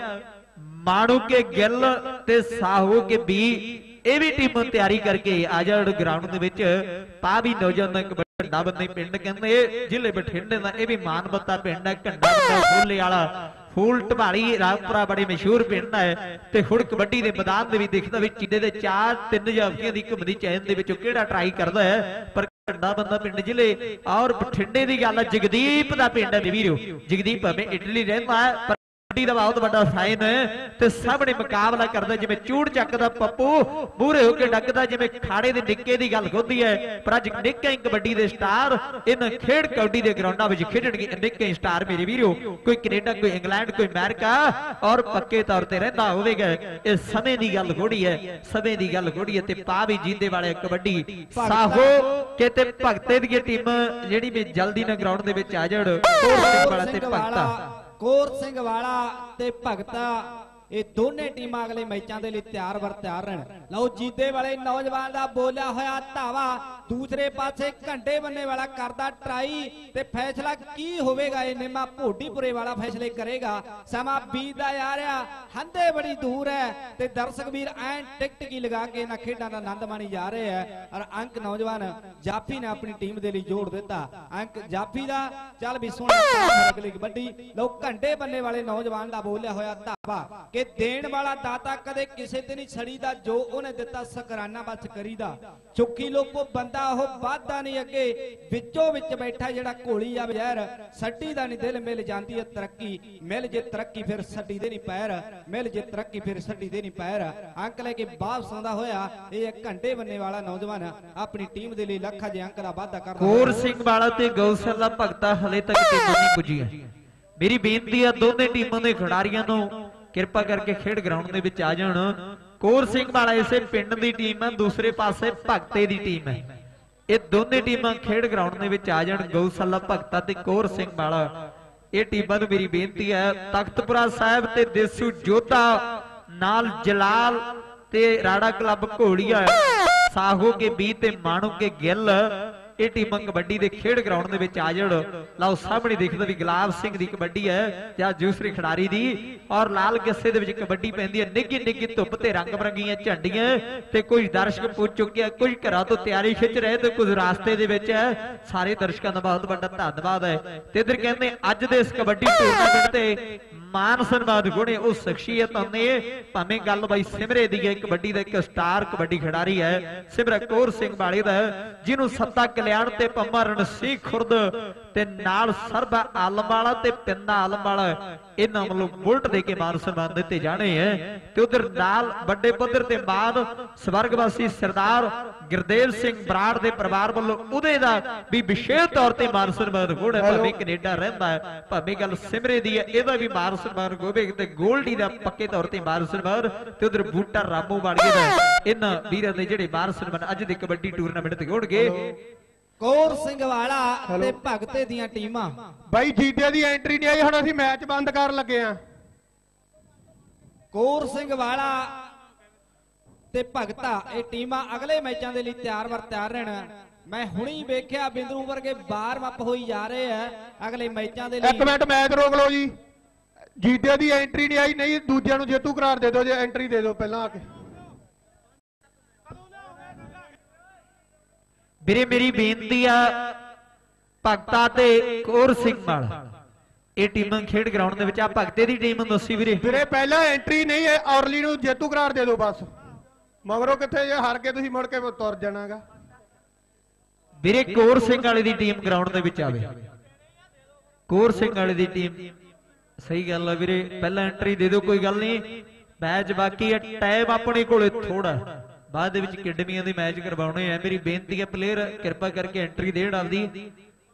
ਮਾਣੂ ਕੇ ਗਿੱਲ ਤੇ ਸਾਹੂ ਕੇ ਬੀ, ਇਹ ਵੀ ਟੀਮਾਂ ਤਿਆਰੀ ਕਰਕੇ ਆ ਜਾਣ ਗਰਾਊਂਡ ਦੇ ਵਿੱਚ। ਪਾ ਵੀ ਨੌਜਵਾਨ ਇੱਕ ਘੰਡਾ ਬੰਦੇ ਪਿੰਡ ਕਹਿੰਦੇ ਜ਼ਿਲ੍ਹੇ ਬਠਿੰਡੇ ਦਾ, ਇਹ ਵੀ ਮਾਨਵਤਾ ਪਿੰਡ ਹੈ। ਘੰਡਾ ਬੰਦਾ ਫੁੱਲੇ ਵਾਲਾ ਫੂਲ ਢਵਾਲੀ ਰਾਮਪੁਰਾ ਬੜੇ ਮਸ਼ਹੂਰ ਪਿੰਡ ਹੈ। ਤੇ ਹੁਣ ਕਬੱਡੀ ਦੇ ਮੈਦਾਨ ਦੇ ਵੀ ਦੇਖਦਾ ਵੀ ਚੀਦੇ ਦੇ 4-3 ਜਾਫੀਆਂ ਦੀ ਘੁੰਮਦੀ ਚੈਨ ਦੇ ਵਿੱਚੋਂ ਕਿਹੜਾ ਟਰਾਈ ਕਰਦਾ ਹੈ। ਪਰ ਘੰਡਾ ਬੰਦਾ ਪਿੰਡ ਜ਼ਿਲ੍ਹੇ ਔਰ ਬਠਿੰਡੇ ਦੀ ਗੱਲ, ਜਗਦੀਪ ਦਾ ਪਿੰਡ ਹੈ ਵੀਰੋ। ਜਗਦੀਪ ਭਾਵੇਂ ਇਟਲੀ ਰਹਿੰਦਾ ਹੈ ਪਰ ਕਬੱਡੀ ਦਾ ਬਹੁਤ ਵੱਡਾ ਫੈਨ ਹੈ ਤੇ ਸਾਹਮਣੇ ਮੁਕਾਬਲਾ ਕਰਦਾ। ਜਿਵੇਂ ਚੂੜ ਚੱਕਦਾ ਪੱਪੂ ਮੂਹਰੇ ਹੋ ਕੇ ਡੱਕਦਾ, ਜਿਵੇਂ ਖਾੜੇ ਦੇ ਨਿੱਕੇ ਦੀ ਗੱਲ ਹੁੰਦੀ ਹੈ। ਪਰ ਅੱਜ ਨਿੱਕੇ ਹੀ ਕਬੱਡੀ ਦੇ ਸਟਾਰ ਇਹਨਾਂ ਖੇਡ ਕਬੱਡੀ ਦੇ ਗਰਾਊਂਡਾਂ ਵਿੱਚ ਖੇਡਣਗੇ। ਨਿੱਕੇ ਹੀ ਸਟਾਰ ਮੇਰੇ ਵੀਰੋ, ਕੋਈ ਕੈਨੇਡਾ, ਕੋਈ ਇੰਗਲੈਂਡ, ਕੋਈ ਅਮਰੀਕਾ, ਔਰ ਪੱਕੇ ਤੌਰ ਤੇ ਰਹਿੰਦਾ ਹੋਵੇਗਾ। ਇਹ ਸਮੇਂ ਦੀ ਗੱਲ ਥੋੜੀ ਹੈ, ਸਮੇਂ ਦੀ ਗੱਲ ਥੋੜੀ ਹੈ। ਤੇ ਪਾ ਵੀ ਜੀਂਦੇ ਵਾਲੇ ਕਬੱਡੀ ਸਾਹੋ ਕਿਤੇ ਭਗਤੇ ਦੀ ਟੀਮ ਜਿਹੜੀ ਵੀ ਜਲਦੀ ਨਾਲ ਗਰਾਊਂਡ ਦੇ ਵਿੱਚ ਆ ਜਾਣ। ਕੋਰ ਸਿੰਘ ਵਾਲਾ ਤੇ ਭਗਤਾ, ਕੋਰ ਸਿੰਘ ਵਾਲਾ ਤੇ ਭਗਤਾ, ਇਹ ਦੋਨੇ ਟੀਮਾਂ ਅਗਲੇ ਮੈਚਾਂ ਦੇ ਲਈ ਤਿਆਰ ਰਹਿਣ। ਲਓ ਜੀਦੇ ਵਾਲੇ ਨੌਜਵਾਨ ਦਾ ਬੋਲਿਆ ਹੋਇਆ ਧਾਵਾ, ਦੂਸਰੇ ਪਾਸੇ ਘੰਟੇ ਬੰਨੇ ਵਾਲਾ ਕਰਦਾ ਟਰਾਈ ਤੇ ਫੈਸਲਾ ਕੀ ਹੋਵੇਗਾ? ਇਹ ਨਿੰਮਾ ਭੋਡੀਪੁਰੇ ਵਾਲਾ ਫੈਸਲੇ ਕਰੇਗਾ। ਸਮਾਂ ਬੀਤਦਾ ਆ ਰਿਹਾ, ਹੰਦੇ ਬੜੀ ਦੂਰ ਹੈ ਤੇ ਦਰਸ਼ਕ ਵੀਰ ਐਨ ਟਿਕਟਕੀ ਲਗਾ ਕੇ ਇਹਨਾਂ ਖੇਡਾਂ ਦਾ ਆਨੰਦ ਮਾਣੀ ਜਾ ਰਹੇ ਹੈ। ਔਰ ਅੰਕ ਨੌਜਵਾਨ ਜਾਫੀ ਨੇ ਆਪਣੀ ਟੀਮ ਦੇ ਲਈ ਜੋੜ ਦਿੱਤਾ। ਅੰਕ ਜਾਫੀ ਦਾ ਚੱਲ ਵੀ ਸੋਹਣਾ ਅਗਲੀ ਕਬੱਡੀ। ਲਓ ਘੰਟੇ ਬੰਨੇ ਵਾਲੇ ਨੌਜਵਾਨ ਦਾ ਬੋਲਿਆ ਹੋਇਆ ਧਾਵਾ ਕਿ ਦੇਣ ਵਾਲਾ ਦਾਤਾ ਕਦੇ ਕਿਸੇ ਤੇ ਨਹੀਂ ਛੜੀਦਾ, ਜੋ ਉਹਨੇ ਦਿੱਤਾ ਸਕਰਾਨਾ ਬਚ ਕਰੀਦਾ। ਚੁੱਕੀ ਲੋਕੋ ਬੰਦਾ ਉਹ ਵਾਧਾ ਨਹੀਂ ਅੱਗੇ, ਵਿੱਚੋਂ ਵਿੱਚ ਬੈਠਾ ਜਿਹੜਾ ਘੋਲੀ ਆ ਬਜ਼ਹਿਰ। ਸੱਡੀ ਦਾ ਨਹੀਂ ਦਿਲ, ਮਿਲ ਜਾਂਦੀ ਹੈ ਤਰੱਕੀ, ਮਿਲ ਜੇ ਤਰੱਕੀ ਫਿਰ ਸੱਡੀ ਦੇ ਨਹੀਂ ਪੈਰ, ਮਿਲ ਜੇ ਤਰੱਕੀ ਫਿਰ ਸੱਡੀ ਦੇ ਨਹੀਂ ਪੈਰ। ਅੰਕ ਲੈ ਕੇ ਵਾਪਸ ਆਉਂਦਾ ਹੋਇਆ ਇਹ ਘੰਟੇ ਬੰਨੇ ਵਾਲਾ ਨੌਜਵਾਨ ਆਪਣੀ ਟੀਮ ਦੇ ਲਈ ਲੱਖਾਂ ਦੇ ਅੰਕ ਦਾ ਵਾਧਾ ਕਰਦਾ। ਕੋਰ ਸਿੰਘ ਵਾਲਾ ਤੇ ਗਊਸ਼ਾਲਾ ਭਗਤਾ ਹਲੇ ਤੱਕ ਟੀਮਾਂ ਨਹੀਂ ਪੁੱਜੀਆਂ। ਮੇਰੀ ਬੇਨਤੀ ਆ ਦੋਨੇ ਟੀਮਾਂ ਦੇ ਖਿਡਾਰੀਆਂ ਨੂੰ ਕਿਰਪਾ ਕਰਕੇ ਖੇਡ ਗਰਾਊਂਡ ਦੇ ਵਿੱਚ ਆ ਜਾਣ। ਕੋਰ ਸਿੰਘ ਵਾਲਾ ਇਸੇ ਪਿੰਡ ਦੀ ਟੀਮ ਹੈ, ਦੂਸਰੇ ਪਾਸੇ ਭਗਤੇ ਦੀ ਟੀਮ ਹੈ। ਇਹ ਦੋਨੇ ਟੀਮਾਂ ਖੇਡ ਗਰਾਊਂਡ ਦੇ ਵਿੱਚ ਆ ਜਾਣ। ਗਊਸ਼ਾਲਾ ਭਗਤਾ ਤੇ ਕੋਰ ਸਿੰਘ ਵਾਲਾ, ਇਹ ਟੀਮਾਂ ਨੂੰ ਮੇਰੀ ਬੇਨਤੀ ਹੈ ਤਖਤਪੁਰਾ ਸਾਹਿਬ ਤੇ ਦੇਸੂ ਯੋਧਾ ਨਾਲ ਜਲਾਲ ਤੇ ਰਾੜਾ ਕਲੱਬ ਘੋੜੀਆ, ਸਾਹੋ ਕੇ ਬੀ ਤੇ ਮਾਣੂ ਕੇ ਗਿੱਲ, ਇਹ ਟੀਮਾਂ ਕਬੱਡੀ ਦੇ ਖੇਡ ਗਰਾਊਂਡ ਦੇ ਵਿੱਚ ਆ ਜਾਣ। ਲਓ ਸਾਹਮਣੇ ਦੇਖਦਾ ਵੀ ਗੁਲਾਬ ਸਿੰਘ ਦੀ ਕਬੱਡੀ ਹੈ ਜਾਂ ਦੂਸਰੇ ਖਿਡਾਰੀ ਦੀ, ਔਰ ਲਾਲ ਗੱਸੇ ਦੇ ਵਿੱਚ ਕਬੱਡੀ ਪੈਂਦੀ ਹੈ। ਨਿੱਘੀ ਨਿੱਘੀ ਧੁੱਪ ਤੇ ਰੰਗ ਬਰੰਗੀਆਂ ਝੰਡੀਆਂ ਤੇ ਕੁਝ ਦਰਸ਼ਕ ਪੁੱਜ ਚੁੱਕੇ ਆ, ਕੁਝ ਘਰਾਂ ਤੋਂ ਤਿਆਰੀ ਖਿੱਚ ਰਹੇ ਤੇ ਕੁਝ ਰਾਸਤੇ ਦੇ ਵਿੱਚ ਹੈ। ਸਾਰੇ ਦਰਸ਼ਕਾਂ ਦਾ ਬਹੁਤ ਵੱਡਾ ਧੰਨਵਾਦ ਹੈ। ਤੇ ਇਧਰ ਕਹਿੰਦੇ ਅੱਜ ਦੇ ਇਸ ਕਬੱਡੀ ਟੂਰਨਾਮੈਂਟ ਤੇ ਮਾਨ ਸਨਮਾਨ ਗੁਣੇ ਉਹ ਸ਼ਖਸੀਅਤਾਂ ਨੇ। ਭਾਵੇਂ ਗੱਲ ਬਾਈ ਸਿਮਰੇ ਦੀ ਹੈ, ਕਬੱਡੀ ਦਾ ਇੱਕ ਸਟਾਰ ਕਬੱਡੀ ਖਿਡਾਰੀ ਹੈ ਸਿਮਰਾ ਕੌਰ ਸਿੰਘ ਵਾਲੇ ਦਾ, ਜਿਹਨੂੰ ਸੱਤਾ ਕਲਿਆਣ ਤੇ ਪੰਮਾ ਰਣਸੀ ਖੁਰਦ ਤੇ ਨਾਲ ਸਰਬਾ ਆਲਮ ਵਾਲਾ ਤੇ ਪਿੰਦਾ ਆਲਮ ਵਾਲਾ ਇਹਨਾਂ ਵੱਲੋਂ ਬੁਲਟ ਦੇ ਕੇ ਮਾਨ ਸਨਮਾਨ ਦਿੱਤੇ ਜਾਣੇ ਹੈ। ਤੇ ਉਧਰ ਨਾਲ ਵੱਡੇ ਪੱਧਰ ਤੇ ਮਾਨ ਸਵਰਗਵਾਸੀ ਸਰਦਾਰ ਗੁਰਦੇਵ ਸਿੰਘ ਬਰਾੜ ਦੇ ਪਰਿਵਾਰ ਵੱਲੋਂ ਉਹਦੇ ਦਾ ਵੀ ਵਿਸ਼ੇਸ਼ ਤੌਰ ਤੇ ਮਾਨ ਸਨਮਾਨ ਹੋਣਾ। ਭਾਵੇਂ ਕੈਨੇਡਾ ਰਹਿੰਦਾ ਹੈ, ਭਾਵੇਂ ਗੱਲ ਸਿਮਰੇ ਦੀ ਹੈ, ਇਹਦਾ ਵੀ ਮਾਨ ਸਨਮਾਨ ਹੋਵੇ ਤੇ ਗੋਲਡੀ ਦਾ ਪੱਕੇ ਤੌਰ ਤੇ ਮਾਨ ਸਨਮਾਨ। ਤੇ ਉਧਰ ਬੂਟਾ ਰਾਮੂ ਵਾਲੀਏ ਦਾ ਇਹਨਾਂ ਵੀਰਾਂ ਦੇ ਜਿਹੜੇ ਮਾਨ ਸਨਮਾਨ ਅੱਜ ਦੇ ਕਬੱਡੀ ਟੂਰਨਾਮੈਂਟ ਤੇ ਹੋਣਗੇ। ਕੌਰ ਸਿੰਘ ਵਾਲਾ ਤੇ ਭਗਤੇ ਦੀਆਂ ਟੀਮਾਂ ਬਾਈ ਜੀਤੇ ਦੀ ਐਂਟਰੀ ਨਹੀਂ ਆਈ, ਹੁਣ ਅਸੀਂ ਮੈਚ ਬੰਦ ਕਰਨ ਲੱਗੇ ਆ। ਕੌਰ ਸਿੰਘ ਵਾਲਾ ਤੇ ਭਗਤਾ ਇਹ ਟੀਮਾਂ ਅਗਲੇ ਮੈਚਾਂ ਦੇ ਲਈ ਤਿਆਰ ਰਹਿਣ। ਮੈਂ ਹੁਣੀ ਵੇਖਿਆ ਬਿੰਦੂ ਵਰਗੇ ਵਾਰਮ ਅਪ ਹੋਈ ਜਾ ਰਹੇ ਆ ਅਗਲੇ ਮੈਚਾਂ ਦੇ ਲਈ। ਇੱਕ ਮਿੰਟ ਮੈਚ ਰੋਕ ਲਓ ਜੀ, ਜੀਤੇ ਦੀ ਐਂਟਰੀ ਨਹੀਂ ਆਈ, ਨਹੀਂ ਦੂਜਿਆਂ ਨੂੰ ਜੇਤੂ ਕਰਾਰ ਦੇ ਦਿਓ, ਜੇ ਐਂਟਰੀ ਦੇ ਦਿਓ ਪਹਿਲਾਂ ਆ ਕੇ। ਵੀਰੇ ਮੇਰੀ ਬੇਨਤੀ ਆ ਭਗਤਾ ਤੇ ਕੌਰ ਸਿੰਘ ਵਾਲਾ ਇਹ ਟੀਮਾਂ ਖੇਡ ਗਰਾਊਂਡ ਦੇ ਵਿੱਚ ਆ ਭਗਤੇ ਦੀ ਟੀਮ ਦੱਸੀ ਵੀਰੇ। ਵੀਰੇ ਪਹਿਲਾਂ ਐਂਟਰੀ ਨਹੀਂ ਹੈ, ਔਰਲੀ ਨੂੰ ਜੇਤੂ ਕਰਾਰ ਦੇ ਦਿਓ ਬਸ, ਮਗਰੋਂ ਕਿੱਥੇ ਜੇ ਹਾਰ ਕੇ ਤੁਸੀਂ ਮੁੜ ਕੇ ਤੁਰ ਜਾਣਾਗਾ। ਵੀਰੇ ਕੌਰ ਸਿੰਘ ਵਾਲੇ ਦੀ ਟੀਮ ਗਰਾਊਂਡ ਦੇ ਵਿੱਚ ਆਵੇ, ਕੌਰ ਸਿੰਘ ਵਾਲੇ ਦੀ ਟੀਮ। ਸਹੀ ਗੱਲ ਆ ਵੀਰੇ, ਪਹਿਲਾਂ ਐਂਟਰੀ ਦੇ ਦਿਓ, ਕੋਈ ਗੱਲ ਨਹੀਂ, ਮੈਚ ਬਾਕੀ ਹੈ, ਟਾਈਮ ਆਪਣੇ ਕੋਲੇ ਥੋੜਾ, ਬਾਅਦ ਦੇ ਵਿੱਚ ਕਿਡਮੀਆਂ ਦੇ ਮੈਚ ਕਰਵਾਉਣੇ ਆ। ਮੇਰੀ ਬੇਨਤੀ ਹੈ ਪਲੇਅਰ ਕਿਰਪਾ ਕਰਕੇ ਐਂਟਰੀ ਦੇਣ ਆਲਦੀ।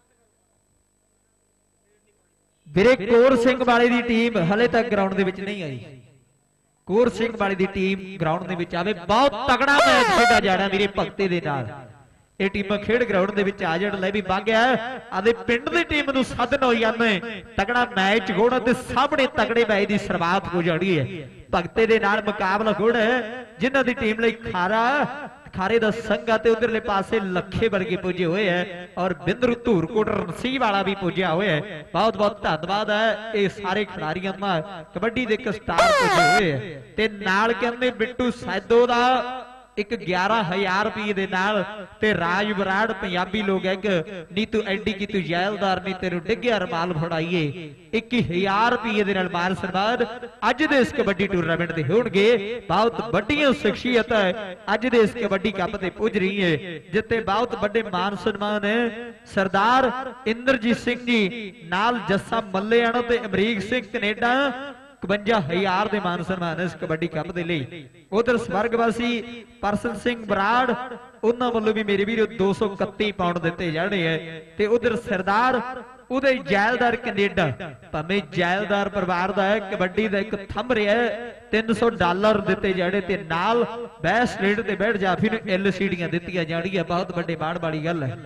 ਵੀਰੇ ਕੌਰ ਸਿੰਘ ਵਾਲੇ ਦੀ ਟੀਮ ਹਲੇ ਤੱਕ ਗਰਾਊਂਡ ਦੇ ਵਿੱਚ ਨਹੀਂ ਆਈ, ਕੌਰ ਸਿੰਘ ਵਾਲੇ ਦੀ ਟੀਮ ਗਰਾਊਂਡ ਦੇ ਵਿੱਚ ਆਵੇ। ਬਹੁਤ ਤਗੜਾ ਮੈਚ ਖੇਡਿਆ ਜਾਣਾ ਵੀਰੇ ਭਗਤੇ ਦੇ ਨਾਲ, ਇਹ ਟੀਮਾਂ ਖੇਡ ਗਰਾਊਂਡ ਦੇ ਵਿੱਚ ਆ ਜਾਣ। ਲੈ ਵੀ ਬਾਗਿਆ ਆਦੇ ਪਿੰਡ ਦੀ ਟੀਮ ਨੂੰ ਸੱਦਣ ਹੋਈ ਜਾਂਦੇ, ਤਗੜਾ ਮੈਚ ਹੋਣਾ ਤੇ ਸਾਹਮਣੇ ਤਗੜੇ ਮੈਚ ਦੀ ਸ਼ੁਰੂਆਤ ਹੋ ਜਾਣੀ ਹੈ। ਭਗਤੇ ਦੇ ਨਾਲ ਮੁਕਾਬਲਾ ਹੋਣਾ ਜਿਨ੍ਹਾਂ ਦੀ ਟੀਮ ਲਈ ਖਾਰੇ ਦਾ ਸੰਘਾ ਤੇ ਉਧਰਲੇ ਪਾਸੇ ਲੱਖੇ ਵਰਗੇ ਪੁੱਜੇ ਹੋਏ ਹੈ ਔਰ ਬਿੰਦਰੂ ਧੂਰਕੋਟ ਰਣਸੀ ਵਾਲਾ ਵੀ ਪੁੱਜਿਆ ਹੋਇਆ ਹੈ। ਬਹੁਤ ਬਹੁਤ ਧੰਨਵਾਦ ਹੈ ਇਹ ਸਾਰੇ ਖਿਡਾਰੀਆਂ ਦਾ, ਕਬੱਡੀ ਦੇ ਇੱਕ ਸਟਾਰ ਪੁੱਜੇ ਹੋਏ ਹੈ। ਤੇ ਨਾਲ ਕਹਿੰਦੇ ਬਿੱਟੂ ਸੈਦੋ ਦਾ ਇੱਕ 11,000 ਰੁਪਏ ਦੇ ਨਾਲ ਤੇ ਰਾਜ ਬਰਾੜ ਪੰਜਾਬੀ ਲੋਕ ਇੱਕ ਨੀ ਤੂੰ ਐਡੀ ਕੀ ਤੂੰ ਜੈਲਦਾਰ ਨਹੀਂ ਤੈਨੂੰ ਡਿੱਗਿਆ ਰਮਾਲ ਫੜਾਈਏ 21,000 ਰੁਪਏ ਦੇ ਨਾਲ ਮਾਨ ਸਨਮਾਨ ਅੱਜ ਦੇ ਇਸ ਕਬੱਡੀ ਟੂਰਨਾਮੈਂਟ ਦੇ ਹੋਣਗੇ। ਬਹੁਤ ਵੱਡੀਆਂ ਸ਼ਖਸੀਅਤ ਅੱਜ ਦੇ ਇਸ ਕਬੱਡੀ ਕੱਪ ਤੇ ਪੁੱਜ ਰਹੀ ਹੈ ਜਿੱਤੇ ਬਹੁਤ ਵੱਡੇ ਮਾਨ ਸਨਮਾਨ ਸਰਦਾਰ ਇੰਦਰਜੀਤ ਸਿੰਘ ਜੀ ਨਾਲ ਜੱਸਾ ਮੱਲੇਆਣਾ ਤੇ ਅਮਰੀਕ ਸਿੰਘ ਕੈਨੇਡਾ 51,000 ਦੇ ਮਾਨ ਸਨਮਾਨ ਇਸ ਕਬੱਡੀ ਕੱਪ ਦੇ ਲਈ। ਉਧਰ ਸਵਰਗਵਾਸੀ ਪਰਸਨ ਸਿੰਘ ਬਰਾੜ ਉਹਨਾਂ ਵੱਲੋਂ ਵੀ ਮੇਰੇ ਵੀਰੋ 231 ਪਾਉਂਡ ਦਿੱਤੇ ਜਾਣੇ ਹੈ। ਤੇ ਉਧਰ ਸਰਦਾਰ ਉਹਦੇ ਜੈਲਦਾਰ ਕੈਨੇਡਾ ਭਾਵੇਂ ਜੈਲਦਾਰ ਪਰਿਵਾਰ ਦਾ ਹੈ, ਕਬੱਡੀ ਦਾ ਇੱਕ ਥੰਮ ਰਿਹਾ $300 ਦਿੱਤੇ ਜਾਣੇ ਤੇ ਨਾਲ ਬੈਸਟ ਰੇਟ ਤੇ ਬੈਠ ਜਾਫੀ ਨੂੰ LCDਆਂ ਦਿੱਤੀਆਂ ਜਾਣਗੀਆਂ। ਬਹੁਤ ਵੱਡੇ ਮਾਣ ਵਾਲੀ ਗੱਲ ਹੈ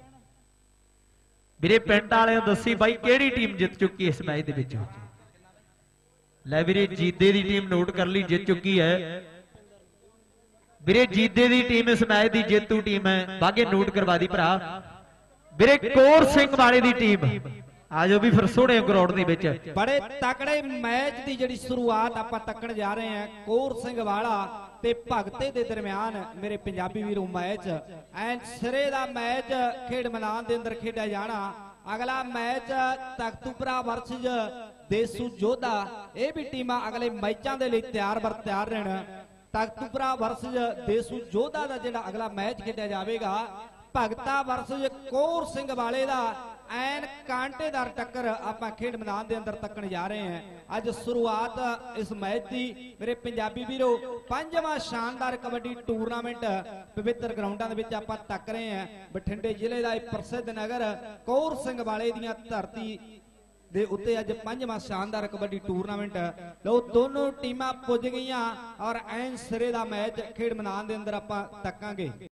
ਵੀਰੇ। ਪਿੰਡ ਵਾਲਿਆਂ ਦੱਸੀ ਬਾਈ ਕਿਹੜੀ ਟੀਮ ਜਿੱਤ ਚੁੱਕੀ ਇਸ ਮੈਚ ਦੇ ਵਿੱਚ। ਲੈ ਵੀਰੇ ਜੀਦੇ ਦੀ ਟੀਮ ਨੋਟ ਕਰ ਲਈ, ਜਿੱਤ ਚੁੱਕੀ ਹੈ ਵੀਰੇ। ਜੀਦੇ ਦੀ ਟੀਮ ਇਸ ਮੈਚ ਦੀ ਜੇਤੂ ਟੀਮ ਹੈ, ਬਾਗੇ ਨੋਟ ਕਰਵਾ ਦੀ ਭਰਾ। ਵੀਰੇ ਕੌਰ ਸਿੰਘ ਵਾਲੇ ਦੀ ਟੀਮ ਆਜੋ ਵੀ ਫਿਰ ਸੋਹਣੇ ਗਰਾਊਂਡ ਦੇ ਵਿੱਚ ਬੜੇ ਤਕੜੇ ਮੈਚ ਦੀ ਜਿਹੜੀ ਸ਼ੁਰੂਆਤ ਆਪਾਂ ਤੱਕਣ ਜਾ ਰਹੇ ਹਾਂ। ਕੌਰ ਸਿੰਘ ਵਾਲਾ ਤੇ ਭਗਤੇ ਦੇ ਦਰਮਿਆਨ ਮੇਰੇ ਪੰਜਾਬੀ ਵੀਰੋ ਮੈਚ ਐਨ ਸਿਰੇ ਦਾ ਮੈਚ ਖੇਡ ਮੈਦਾਨ ਦੇ ਅੰਦਰ ਖੇਡਿਆ ਜਾਣਾ। ਅਗਲਾ ਮੈਚ ਤਖਤੂਪੁਰਾ ਵਰਸਜ ਦੇਸੂ ਜੋਧਾ, ਇਹ ਵੀ ਟੀਮਾਂ ਅਗਲੇ ਮੈਚਾਂ ਦੇ ਲਈ ਤਿਆਰ ਰਹਿਣ। ਤਖਤੂਪੁਰਾ ਵਰਸਜ ਦੇਸੂ ਜੋਧਾ ਦਾ ਜਿਹੜਾ ਅਗਲਾ ਮੈਚ ਖੇਡਿਆ ਜਾਵੇਗਾ, ਭਗਤਾ ਵਰਸਜ ਕੌਰ ਸਿੰਘ ਵਾਲੇ ਦਾ ਐਨ ਕਾਂਟੇਦਾਰ ਟੱਕਰ ਆਪਾਂ ਖੇਡ ਮੈਦਾਨ ਦੇ ਅੰਦਰ ਤੱਕਣ ਜਾ ਰਹੇ ਹਾਂ। ਅੱਜ ਸ਼ੁਰੂਆਤ ਇਸ ਮੈਚ ਦੀ ਮੇਰੇ ਪੰਜਾਬੀ ਵੀਰੋ 5ਵਾਂ ਸ਼ਾਨਦਾਰ ਕਬੱਡੀ ਟੂਰਨਾਮੈਂਟ ਪਵਿੱਤਰ ਗਰਾਊਂਡਾਂ ਦੇ ਵਿੱਚ ਆਪਾਂ ਤੱਕ ਰਹੇ ਹਾਂ। ਬਠਿੰਡੇ ਜ਼ਿਲ੍ਹੇ ਦਾ ਇਹ ਪ੍ਰਸਿੱਧ ਨਗਰ ਕੌਰ ਸਿੰਘ ਵਾਲੇ ਦੀਆਂ ਧਰਤੀ ਦੇ ਉੱਤੇ ਅੱਜ 5ਵਾਂ ਸ਼ਾਨਦਾਰ ਕਬੱਡੀ ਟੂਰਨਾਮੈਂਟ। ਲੋ ਦੋਨੋਂ ਟੀਮਾਂ ਪੁੱਜ ਗਈਆਂ ਔਰ ਐਨ ਸਿਰੇ ਦਾ ਮੈਚ ਖੇਡ ਮੈਦਾਨ ਦੇ ਅੰਦਰ ਆਪਾਂ ਤੱਕਾਂਗੇ।